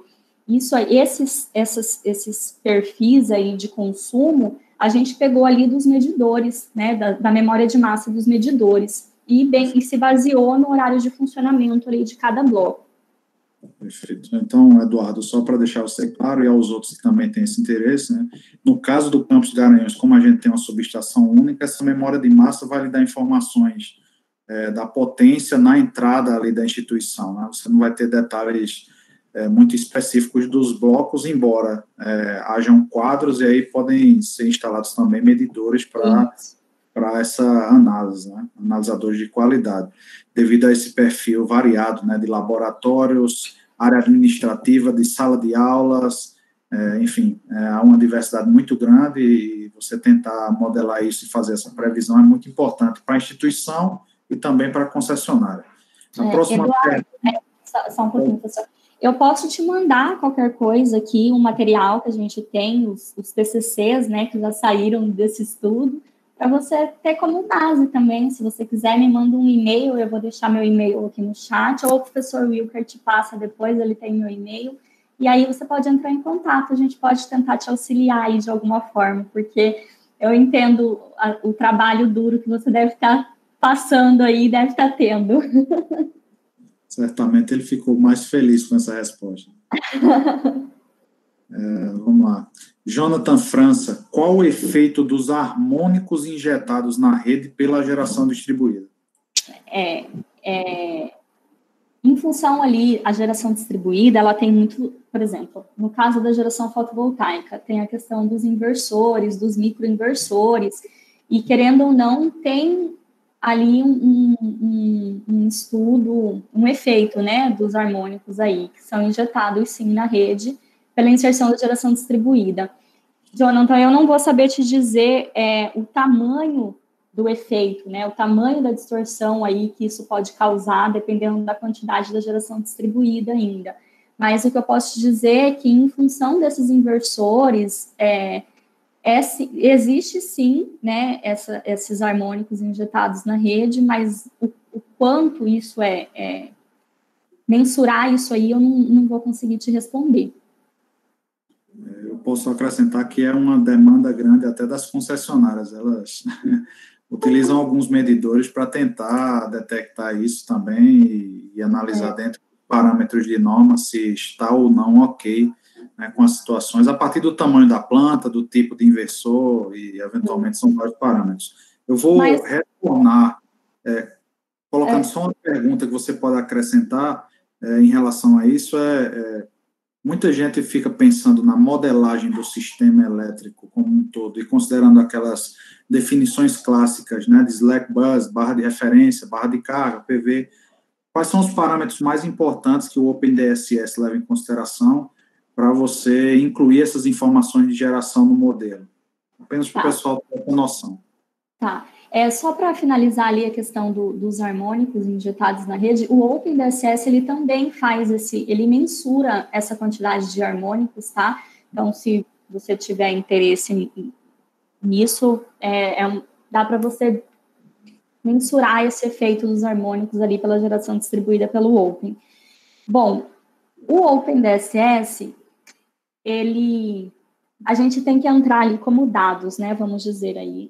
B: Esses perfis aí de consumo, a gente pegou ali dos medidores, né, da memória de massa dos medidores, e se baseou no horário de funcionamento ali de cada bloco.
A: Perfeito. Então, Eduardo, só para deixar você claro, e aos outros que também têm esse interesse, né, no caso do campus Garanhuns, como a gente tem uma subestação única, essa memória de massa vai lhe dar informações da potência na entrada ali da instituição, né? Você não vai ter detalhes muito específicos dos blocos, embora hajam quadros e aí podem ser instalados também medidores para essa análise, né? Analisadores de qualidade, devido a esse perfil variado, né, de laboratórios, área administrativa, de sala de aulas, enfim, há uma diversidade muito grande e você tentar modelar isso e fazer essa previsão é muito importante para a instituição e também para a concessionária. A próxima
B: Eduardo, só um pouquinho, professor. Eu posso te mandar qualquer coisa aqui, um material que a gente tem, os TCCs, né, que já saíram desse estudo, para você ter como base também. Se você quiser, me manda um e-mail, eu vou deixar meu e-mail aqui no chat, ou o professor Wilker te passa depois, ele tem meu e-mail, e aí você pode entrar em contato, a gente pode tentar te auxiliar aí de alguma forma, porque eu entendo o trabalho duro que você deve estar passando aí, deve estar tendo.
A: Certamente ele ficou mais feliz com essa resposta. Vamos lá. Jonathan França, qual o efeito dos harmônicos injetados na rede pela geração distribuída?
B: Em função ali, a geração distribuída, ela tem muito, por exemplo, no caso da geração fotovoltaica, tem a questão dos inversores, dos microinversores, e querendo ou não, tem ali um estudo, um efeito, né, dos harmônicos aí, que são injetados, sim, na rede, pela inserção da geração distribuída. Jonathan, eu não vou saber te dizer o tamanho do efeito, né, o tamanho da distorção aí que isso pode causar, dependendo da quantidade da geração distribuída ainda. Mas o que eu posso te dizer é que, em função desses inversores, existe sim, né, esses harmônicos injetados na rede, mas o quanto isso mensurar isso aí, eu não vou conseguir te responder.
A: posso acrescentar que é uma demanda grande até das concessionárias. Elas utilizam alguns medidores para tentar detectar isso também e analisar dentro dos parâmetros de norma se está ou não ok, né, com as situações, a partir do tamanho da planta, do tipo de inversor e, eventualmente, são vários parâmetros. Eu vou retornar, colocando só uma pergunta que você pode acrescentar em relação a isso, muita gente fica pensando na modelagem do sistema elétrico como um todo e considerando aquelas definições clássicas, né, de slack bus, barra de referência, barra de carga, PV. Quais são os parâmetros mais importantes que o OpenDSS leva em consideração para você incluir essas informações de geração no modelo? Apenas para o pessoal ter uma noção.
B: Tá. Só para finalizar ali a questão dos harmônicos injetados na rede, o OpenDSS, ele também ele mensura essa quantidade de harmônicos, tá? Então, se você tiver interesse nisso, dá para você mensurar esse efeito dos harmônicos ali pela geração distribuída pelo Open. Bom, o OpenDSS, a gente tem que entrar ali como dados, né? Vamos dizer aí,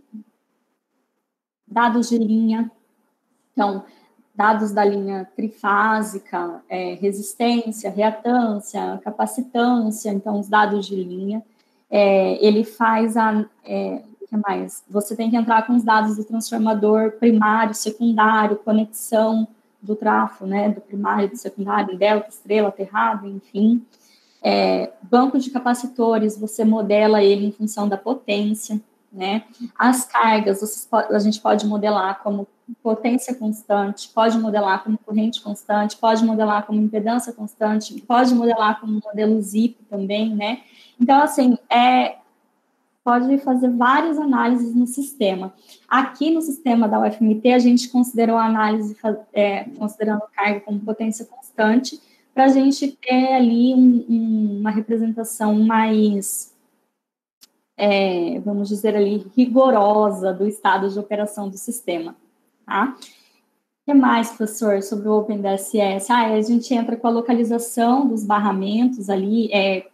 B: dados de linha, então, dados da linha trifásica, resistência, reatância, capacitância, então, os dados de linha. Ele faz o que mais? Você tem que entrar com os dados do transformador primário, secundário, conexão do trafo, né, do primário, do secundário, delta, estrela, aterrado, enfim. Banco de capacitores, você modela ele em função da potência, né? As cargas, a gente pode modelar como potência constante, pode modelar como corrente constante, pode modelar como impedância constante, pode modelar como modelo ZIP também, né? Então, assim, pode fazer várias análises no sistema. Aqui no sistema da UFMT, a gente considerou a análise, considerando carga como potência constante, para a gente ter ali uma representação mais, vamos dizer ali, rigorosa do estado de operação do sistema, tá? O que mais, professor, sobre o OpenDSS? A gente entra com a localização dos barramentos ali,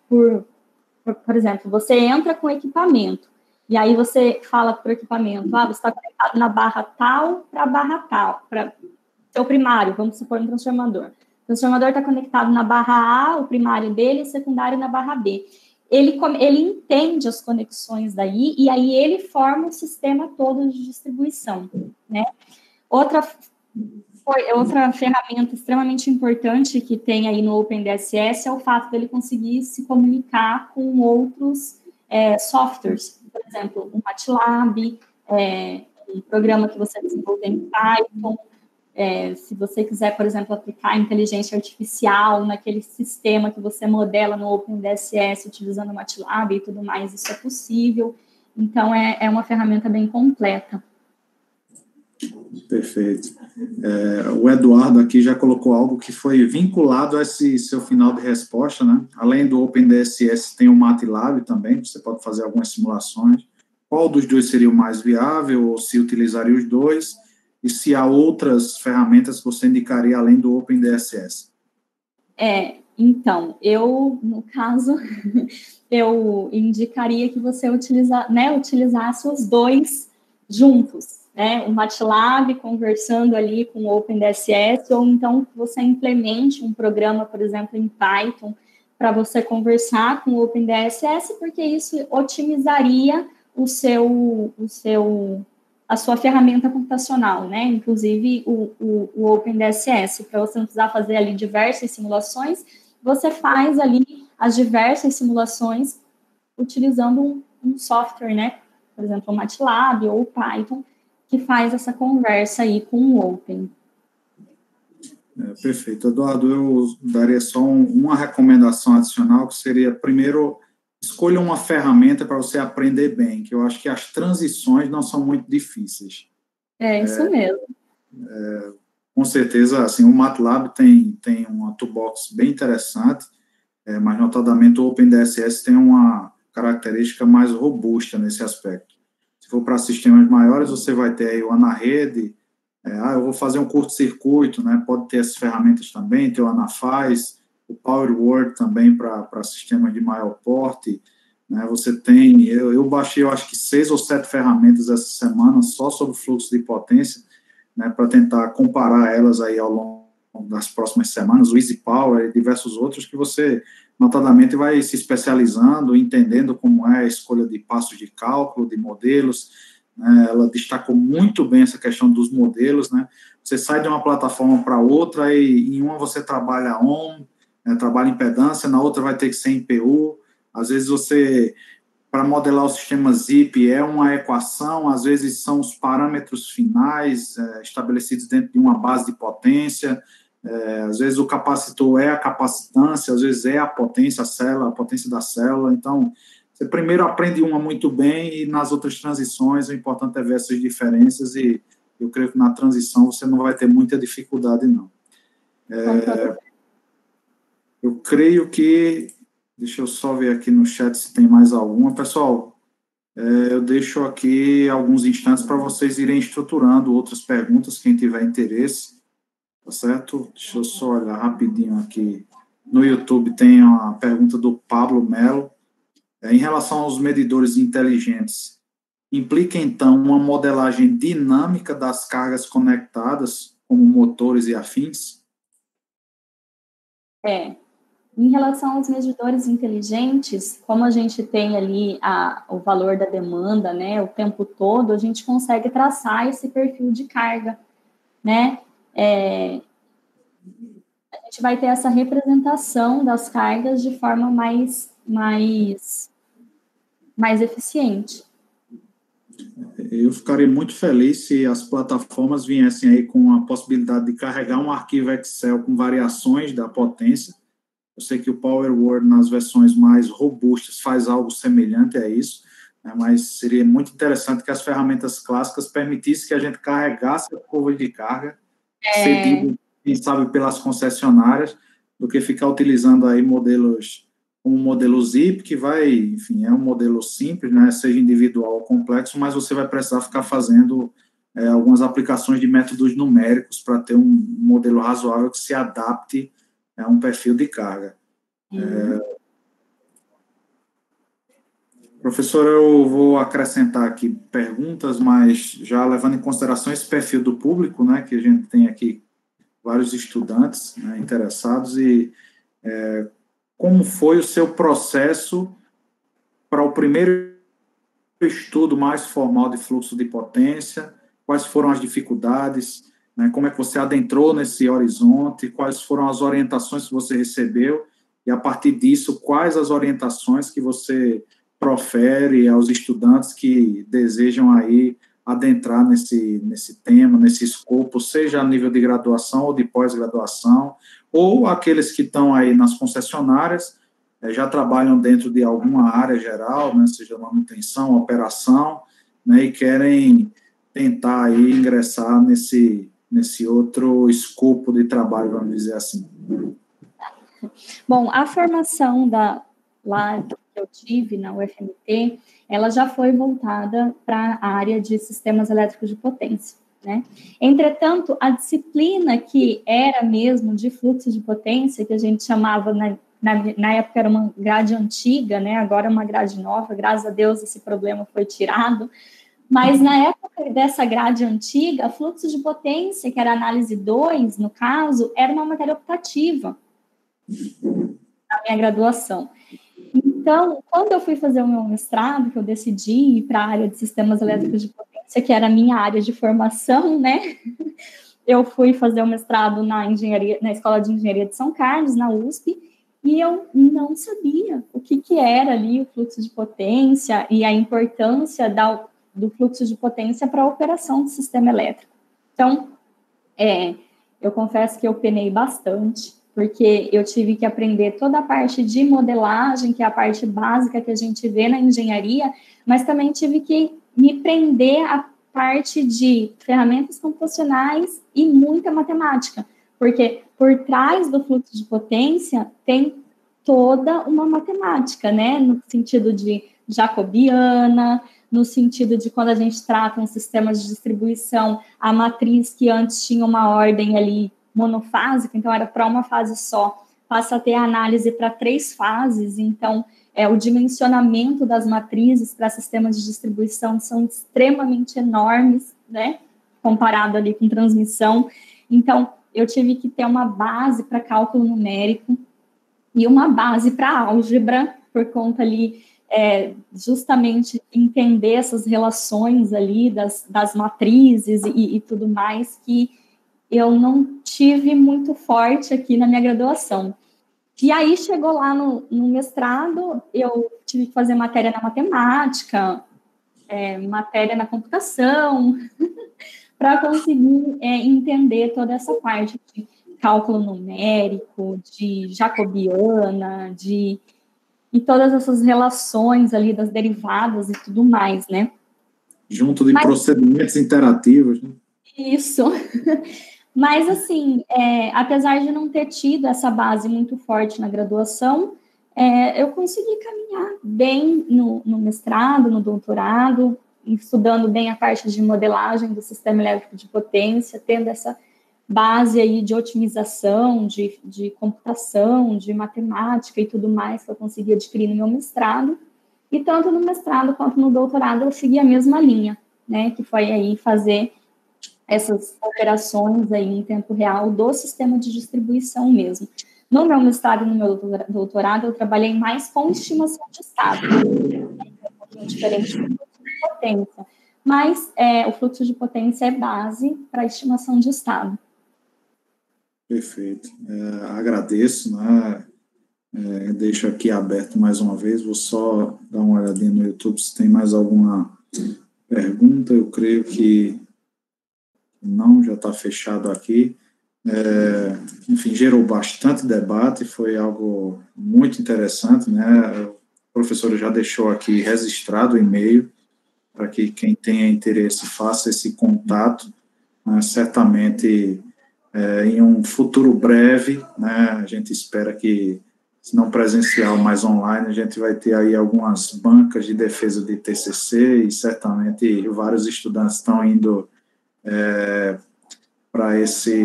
B: por exemplo, você entra com equipamento, e aí você fala para o equipamento, você está conectado na barra tal para a barra tal, para seu primário, vamos supor um transformador. O transformador está conectado na barra A, o primário dele, e o secundário na barra B. Ele entende as conexões daí, e aí ele forma o sistema todo de distribuição, né? Outra ferramenta extremamente importante que tem aí no OpenDSS é o fato dele conseguir se comunicar com outros softwares, por exemplo, o MATLAB, um programa que você desenvolve em Python, se você quiser, por exemplo, aplicar inteligência artificial naquele sistema que você modela no OpenDSS utilizando o MATLAB e tudo mais, isso é possível. Então, é uma ferramenta bem completa.
A: Perfeito. O Eduardo aqui já colocou algo que foi vinculado a esse seu final de resposta, né? Além do OpenDSS, tem o MATLAB também, você pode fazer algumas simulações. Qual dos dois seria o mais viável, ou se utilizaria os dois? E se há outras ferramentas que você indicaria além do OpenDSS?
B: Então, no caso, eu indicaria que você utilizasse os dois juntos, né? O MATLAB conversando ali com o OpenDSS, ou então que você implemente um programa, por exemplo, em Python, para você conversar com o OpenDSS, porque isso otimizaria a sua ferramenta computacional, né? Inclusive o OpenDSS, para você não precisar fazer ali diversas simulações, você faz ali as diversas simulações utilizando um software, né? Por exemplo, o MATLAB ou o Python, que faz essa conversa aí com o Open.
A: Perfeito. Eduardo, eu daria só uma recomendação adicional, que seria, primeiro, escolha uma ferramenta para você aprender bem, que eu acho que as transições não são muito difíceis.
B: Isso mesmo.
A: Com certeza, assim, o MATLAB tem uma toolbox bem interessante, mas, notadamente, o OpenDSS tem uma característica mais robusta nesse aspecto. Se for para sistemas maiores, você vai ter aí o AnaRede, eu vou fazer um curto-circuito, né? Pode ter essas ferramentas também, tem o AnaFaz, o PowerWord também para sistemas de maior porte, né? Você tem, eu baixei, eu acho que 6 ou 7 ferramentas essa semana só sobre fluxo de potência, né, para tentar comparar elas aí ao longo das próximas semanas, o Easy Power e diversos outros que você, notadamente, vai se especializando, entendendo como é a escolha de passos de cálculo, de modelos, né? Ela destacou muito bem essa questão dos modelos, né? Você sai de uma plataforma para outra e em uma você trabalha ohm, né, trabalha impedância, na outra vai ter que ser em PU, às vezes você, para modelar o sistema ZIP, é uma equação, às vezes são os parâmetros finais estabelecidos dentro de uma base de potência, às vezes o capacitor é a capacitância, às vezes é a potência, a célula, a potência da célula. Então, você primeiro aprende uma muito bem e nas outras transições o importante é ver essas diferenças e eu creio que na transição você não vai ter muita dificuldade, não. Eu creio que... Deixa eu só ver aqui no chat se tem mais alguma. Pessoal, eu deixo aqui alguns instantes para vocês irem estruturando outras perguntas, quem tiver interesse, tá certo? Deixa eu só olhar rapidinho aqui. No YouTube tem uma pergunta do Pablo Melo. Em relação aos medidores inteligentes, implica, então, uma modelagem dinâmica das cargas conectadas, como motores e afins?
B: Em relação aos medidores inteligentes, como a gente tem ali o valor da demanda, né, o tempo todo, a gente consegue traçar esse perfil de carga, né? A gente vai ter essa representação das cargas de forma mais eficiente.
A: Eu ficaria muito feliz se as plataformas viessem aí com a possibilidade de carregar um arquivo Excel com variações da potência. Eu sei que o Power Word, nas versões mais robustas, faz algo semelhante a isso, né, mas seria muito interessante que as ferramentas clássicas permitissem que a gente carregasse a curva de carga, cedido, quem sabe, pelas concessionárias, do que ficar utilizando aí modelos como o modelo ZIP, que vai, enfim, é um modelo simples, né, seja individual ou complexo, mas você vai precisar ficar fazendo algumas aplicações de métodos numéricos para ter um modelo razoável que se adapte a um perfil de carga. Professor, eu vou acrescentar aqui perguntas, mas já levando em consideração esse perfil do público, né, que a gente tem aqui vários estudantes, né, interessados, e como foi o seu processo para o primeiro estudo mais formal de fluxo de potência? Quais foram as dificuldades? Né, como é que você adentrou nesse horizonte? Quais foram as orientações que você recebeu? E, a partir disso, quais as orientações que você profere aos estudantes que desejam aí adentrar nesse tema, nesse escopo, seja a nível de graduação ou de pós-graduação, ou aqueles que estão aí nas concessionárias, já trabalham dentro de alguma área geral, né, seja manutenção, operação, né, e querem tentar aí ingressar nesse outro escopo de trabalho, vamos dizer assim.
B: Bom, a formação lá que eu tive na UFMT, ela já foi voltada para a área de sistemas elétricos de potência, né? Entretanto, a disciplina que era mesmo de fluxo de potência, que a gente chamava, na época era uma grade antiga, né? Agora é uma grade nova, graças a Deus esse problema foi tirado, mas na época dessa grade antiga, fluxo de potência, que era análise 2, no caso, era uma matéria optativa na minha graduação. Então, quando eu fui fazer o meu mestrado, que eu decidi ir para a área de sistemas elétricos de potência, que era a minha área de formação, né? Eu fui fazer o mestrado na Escola de Engenharia de São Carlos, na USP, e eu não sabia o que era ali o fluxo de potência e a importância do fluxo de potência para a operação do sistema elétrico. Então, eu confesso que eu penei bastante, porque eu tive que aprender toda a parte de modelagem, que é a parte básica que a gente vê na engenharia, mas também tive que me prender à parte de ferramentas computacionais e muita matemática, porque por trás do fluxo de potência tem toda uma matemática, né, no sentido de jacobiana, no sentido de quando a gente trata um sistema de distribuição, a matriz que antes tinha uma ordem ali monofásica, então era para uma fase só, passa a ter análise para 3 fases, então o dimensionamento das matrizes para sistemas de distribuição são extremamente enormes, né, comparado ali com transmissão. Então, eu tive que ter uma base para cálculo numérico e uma base para álgebra, por conta ali, justamente entender essas relações ali das matrizes e tudo mais, que eu não tive muito forte aqui na minha graduação. E aí, chegou lá no mestrado, eu tive que fazer matéria na matemática, matéria na computação, para conseguir entender toda essa parte de cálculo numérico, de jacobiana, e todas essas relações ali das derivadas e tudo mais, né?
A: Junto de procedimentos interativos, né?
B: Isso. Mas, assim, apesar de não ter tido essa base muito forte na graduação, eu consegui caminhar bem no mestrado, no doutorado, estudando bem a parte de modelagem do sistema elétrico de potência, tendo essa base aí de otimização, de computação, de matemática e tudo mais que eu consegui adquirir no meu mestrado. E tanto no mestrado quanto no doutorado eu segui a mesma linha, né, que foi aí fazer essas operações aí em tempo real do sistema de distribuição mesmo. No meu mestrado e no meu doutorado, eu trabalhei mais com estimação de estado, um pouquinho diferente do fluxo de potência, mas o fluxo de potência é base para a estimação de estado.
A: Perfeito. Agradeço, né? Deixo aqui aberto mais uma vez, vou só dar uma olhadinha no YouTube se tem mais alguma pergunta. Eu creio que não, já está fechado aqui. Enfim, gerou bastante debate, foi algo muito interessante, né? O professor já deixou aqui registrado o e-mail para que quem tenha interesse faça esse contato, né? Certamente em um futuro breve, né? A gente espera que, se não presencial, mas online, a gente vai ter aí algumas bancas de defesa de TCC e certamente vários estudantes estão indo para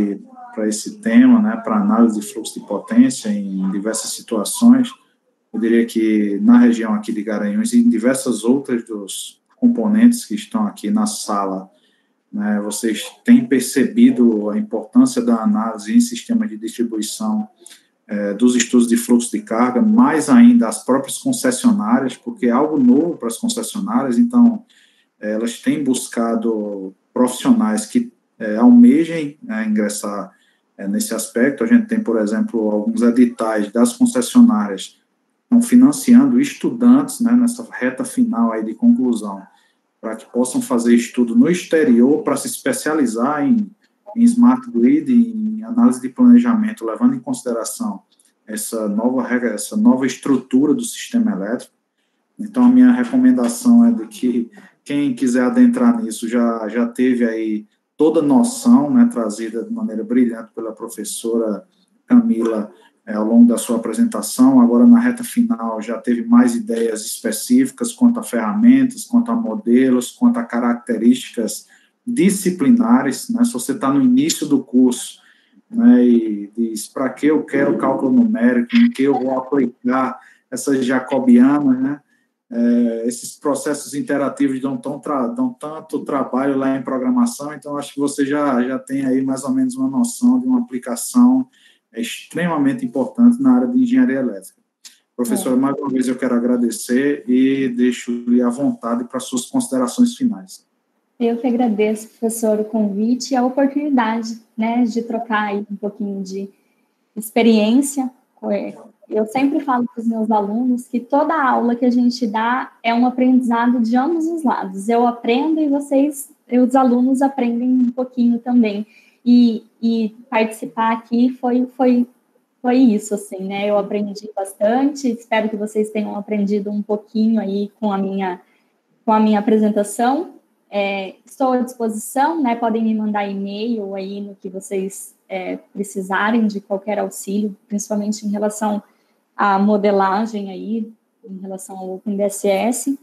A: esse tema, né, para análise de fluxo de potência em diversas situações. Eu diria que na região aqui de Garanhuns e em diversas outras dos componentes que estão aqui na sala, né, vocês têm percebido a importância da análise em sistemas de distribuição dos estudos de fluxo de carga, mais ainda as próprias concessionárias, porque é algo novo para as concessionárias, então elas têm buscado profissionais que almejem ingressar nesse aspecto. A gente tem, por exemplo, alguns editais das concessionárias estão financiando estudantes, né, nessa reta final aí de conclusão, para que possam fazer estudo no exterior para se especializar em smart grid, em análise de planejamento, levando em consideração essa nova regra, essa nova estrutura do sistema elétrico. Então, a minha recomendação é de que quem quiser adentrar nisso já teve aí toda a noção, né, trazida de maneira brilhante pela professora Camila ao longo da sua apresentação. Agora, na reta final, já teve mais ideias específicas quanto a ferramentas, quanto a modelos, quanto a características disciplinares, né? Se você está no início do curso, né, e diz, para que eu quero cálculo numérico, em que eu vou aplicar essas jacobianas, né? Esses processos interativos dão tanto trabalho lá em programação, então acho que você já tem aí mais ou menos uma noção de uma aplicação extremamente importante na área de engenharia elétrica. Professora, mais uma vez eu quero agradecer e deixo-lhe à vontade para suas considerações finais.
B: Eu que agradeço, professor, o convite e a oportunidade, né, de trocar aí um pouquinho de experiência. Eu sempre falo para os meus alunos que toda aula que a gente dá é um aprendizado de ambos os lados. Eu aprendo e os alunos aprendem um pouquinho também. E participar aqui foi isso, assim, né? Eu aprendi bastante, espero que vocês tenham aprendido um pouquinho aí com a minha apresentação. Estou à disposição, né? Podem me mandar e-mail aí no que vocês precisarem de qualquer auxílio, principalmente em relação à modelagem aí, em relação ao OpenDSS.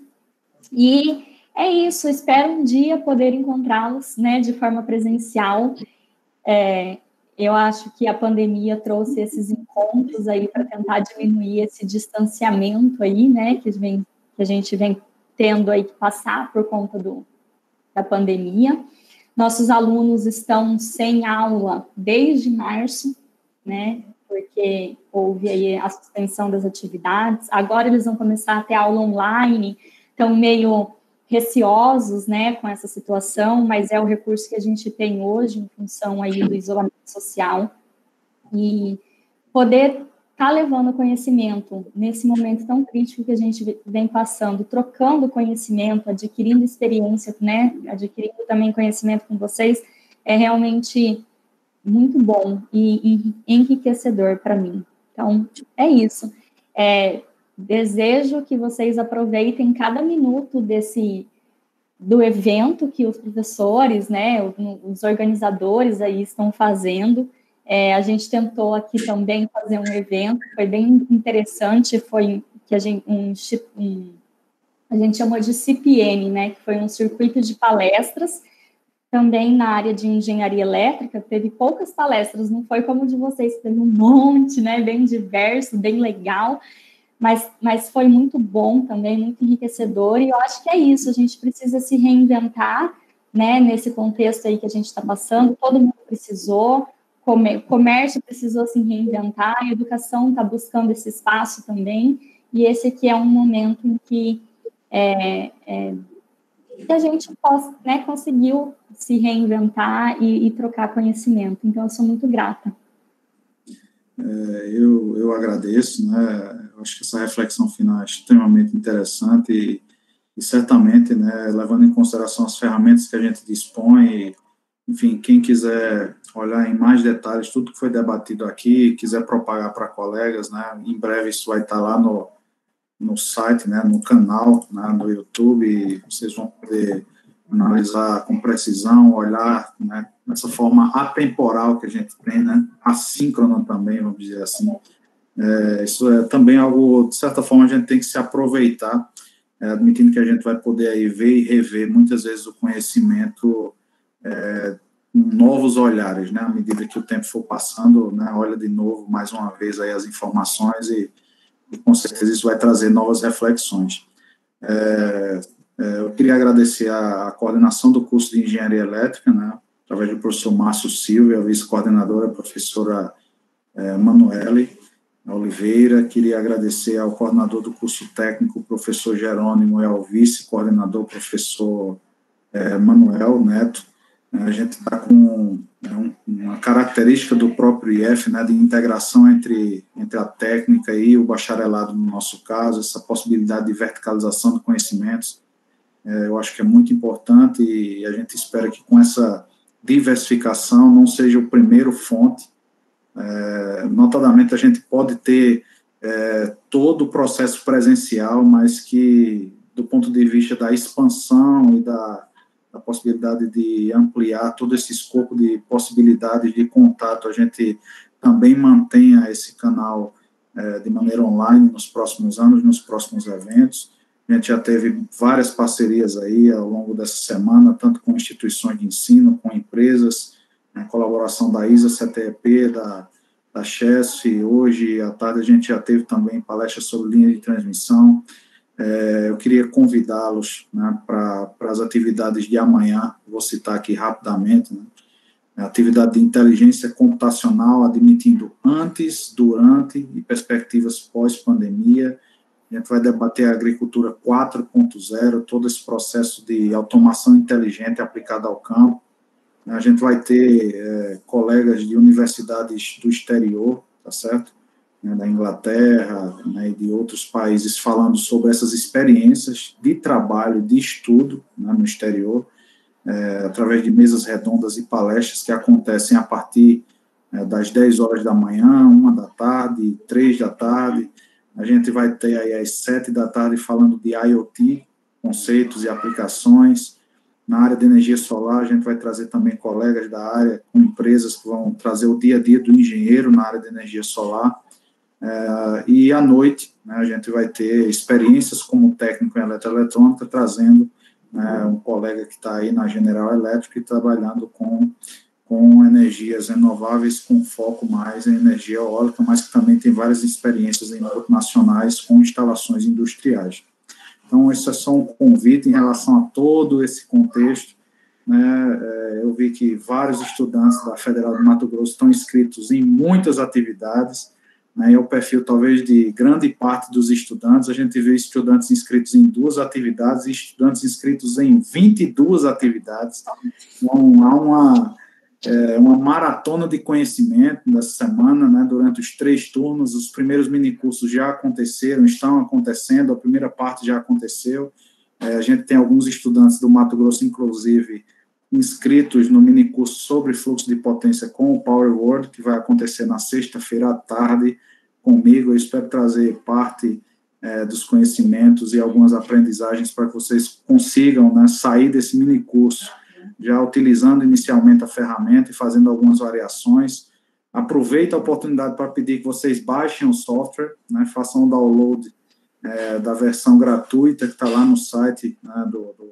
B: E é isso, espero um dia poder encontrá-los, né, de forma presencial. Eu acho que a pandemia trouxe esses encontros encontros aí para tentar diminuir esse distanciamento aí, né, que a gente vem tendo aí que passar por conta da pandemia. Nossos alunos estão sem aula desde março, né, porque houve aí a suspensão das atividades. Agora eles vão começar a ter aula online, estão meio receosos, né, com essa situação, mas é o recurso que a gente tem hoje em função aí do isolamento social. E poder estar levando conhecimento nesse momento tão crítico que a gente vem passando, trocando conhecimento, adquirindo experiência, né, adquirindo também conhecimento com vocês, é realmente muito bom e enriquecedor para mim. Então, é isso. Desejo que vocês aproveitem cada minuto do evento que os professores, né, os organizadores aí estão fazendo. A gente tentou aqui também fazer um evento, foi bem interessante, foi que a gente chamou de CPN, né, que foi um circuito de palestras, também na área de engenharia elétrica, teve poucas palestras, não foi como o de vocês, teve um monte, né, bem diverso, bem legal, mas foi muito bom também, muito enriquecedor, e eu acho que é isso, a gente precisa se reinventar, né, nesse contexto aí que a gente está passando, todo mundo precisou, o comércio precisou se reinventar, a educação está buscando esse espaço também, e esse aqui é um momento em que a gente conseguiu se reinventar e trocar conhecimento, então eu sou muito grata.
A: Eu agradeço, né? Eu acho que essa reflexão final é extremamente interessante e certamente, né, levando em consideração as ferramentas que a gente dispõe, enfim, quem quiser olhar em mais detalhes tudo que foi debatido aqui, quiser propagar para colegas, né, em breve isso vai estar lá no site, né, no canal, né, no YouTube, e vocês vão poder analisar com precisão, olhar, né, dessa forma atemporal que a gente tem, né, assíncrona também, vamos dizer assim. Isso é também algo, de certa forma, a gente tem que se aproveitar, admitindo que a gente vai poder aí ver e rever muitas vezes o conhecimento com novos olhares, né, à medida que o tempo for passando, né, olha de novo, mais uma vez, aí as informações e com certeza isso vai trazer novas reflexões. Eu queria agradecer a coordenação do curso de Engenharia Elétrica, né, através do professor Márcio Silva, a vice-coordenadora, a professora Manuele Oliveira. Queria agradecer ao coordenador do curso técnico, o professor Jerônimo, e ao vice-coordenador, professor Manuel Neto. A gente está com uma característica do próprio IF, né, de integração entre a técnica e o bacharelado, no nosso caso, essa possibilidade de verticalização de conhecimentos. Eu acho que é muito importante e a gente espera que com essa diversificação não seja o primeiro fonte. Notadamente, a gente pode ter todo o processo presencial, mas que, do ponto de vista da expansão e da possibilidade de ampliar todo esse escopo de possibilidades de contato, a gente também mantenha esse canal de maneira online nos próximos anos, nos próximos eventos. A gente já teve várias parcerias aí ao longo dessa semana, tanto com instituições de ensino, com empresas, a colaboração da ISA, CTEP, da CHESF. Hoje à tarde a gente já teve também palestras sobre linha de transmissão. Eu queria convidá-los, né, para as atividades de amanhã, vou citar aqui rapidamente, né, a atividade de inteligência computacional, admitindo antes, durante e perspectivas pós-pandemia. A gente vai debater a agricultura 4.0, todo esse processo de automação inteligente aplicada ao campo. A gente vai ter colegas de universidades do exterior, tá certo? Da Inglaterra, né, e de outros países falando sobre essas experiências de trabalho, de estudo, né, no exterior, através de mesas redondas e palestras que acontecem a partir das 10 horas da manhã, 1 da tarde, 3 da tarde. A gente vai ter aí às 7 da tarde falando de IoT, conceitos e aplicações. Na área de energia solar, a gente vai trazer também colegas da área, com empresas que vão trazer o dia a dia do engenheiro na área de energia solar. E à noite, né, a gente vai ter experiências como técnico em eletroeletrônica, trazendo um colega que está aí na General Electric e trabalhando com com energias renováveis, com foco mais em energia eólica, mas que também tem várias experiências em multinacionais com instalações industriais. Então, isso é só um convite em relação a todo esse contexto, né? Eu vi que vários estudantes da Federal do Mato Grosso estão inscritos em muitas atividades, né? É o perfil, talvez, de grande parte dos estudantes. A gente vê estudantes inscritos em 2 atividades e estudantes inscritos em 22 atividades. Então, há uma maratona de conhecimento nessa semana, né, durante os 3 turnos. Os primeiros minicursos já aconteceram, estão acontecendo, a primeira parte já aconteceu. A gente tem alguns estudantes do Mato Grosso, inclusive, inscritos no minicurso sobre fluxo de potência com o Power Word, que vai acontecer na sexta-feira à tarde comigo. Eu espero trazer parte dos conhecimentos e algumas aprendizagens para que vocês consigam, né, sair desse minicurso já utilizando inicialmente a ferramenta e fazendo algumas variações. Aproveito a oportunidade para pedir que vocês baixem o software, né, façam o download da versão gratuita que está lá no site, né,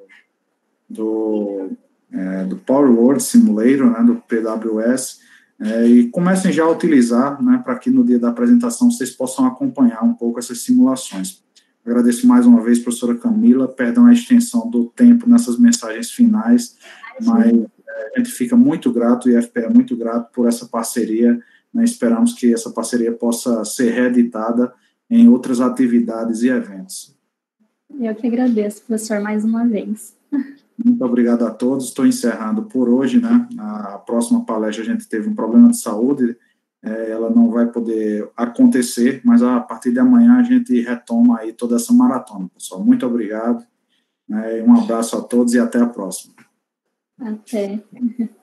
A: do Power Word Simulator, né, do PWS, e comecem já a utilizar, né, para que no dia da apresentação vocês possam acompanhar um pouco essas simulações. Agradeço mais uma vez, professora Camila, perdão a extensão do tempo nessas mensagens finais, mas a gente fica muito grato, o IFPE é muito grato por essa parceria, né? Esperamos que essa parceria possa ser reeditada em outras atividades e eventos.
B: Eu que agradeço, professor, mais uma vez.
A: Muito obrigado a todos. Estou encerrando por hoje, né? A próxima palestra a gente teve um problema de saúde, ela não vai poder acontecer, mas a partir de amanhã a gente retoma aí toda essa maratona, pessoal. Muito obrigado, né? Um abraço a todos e até a próxima.
B: Até.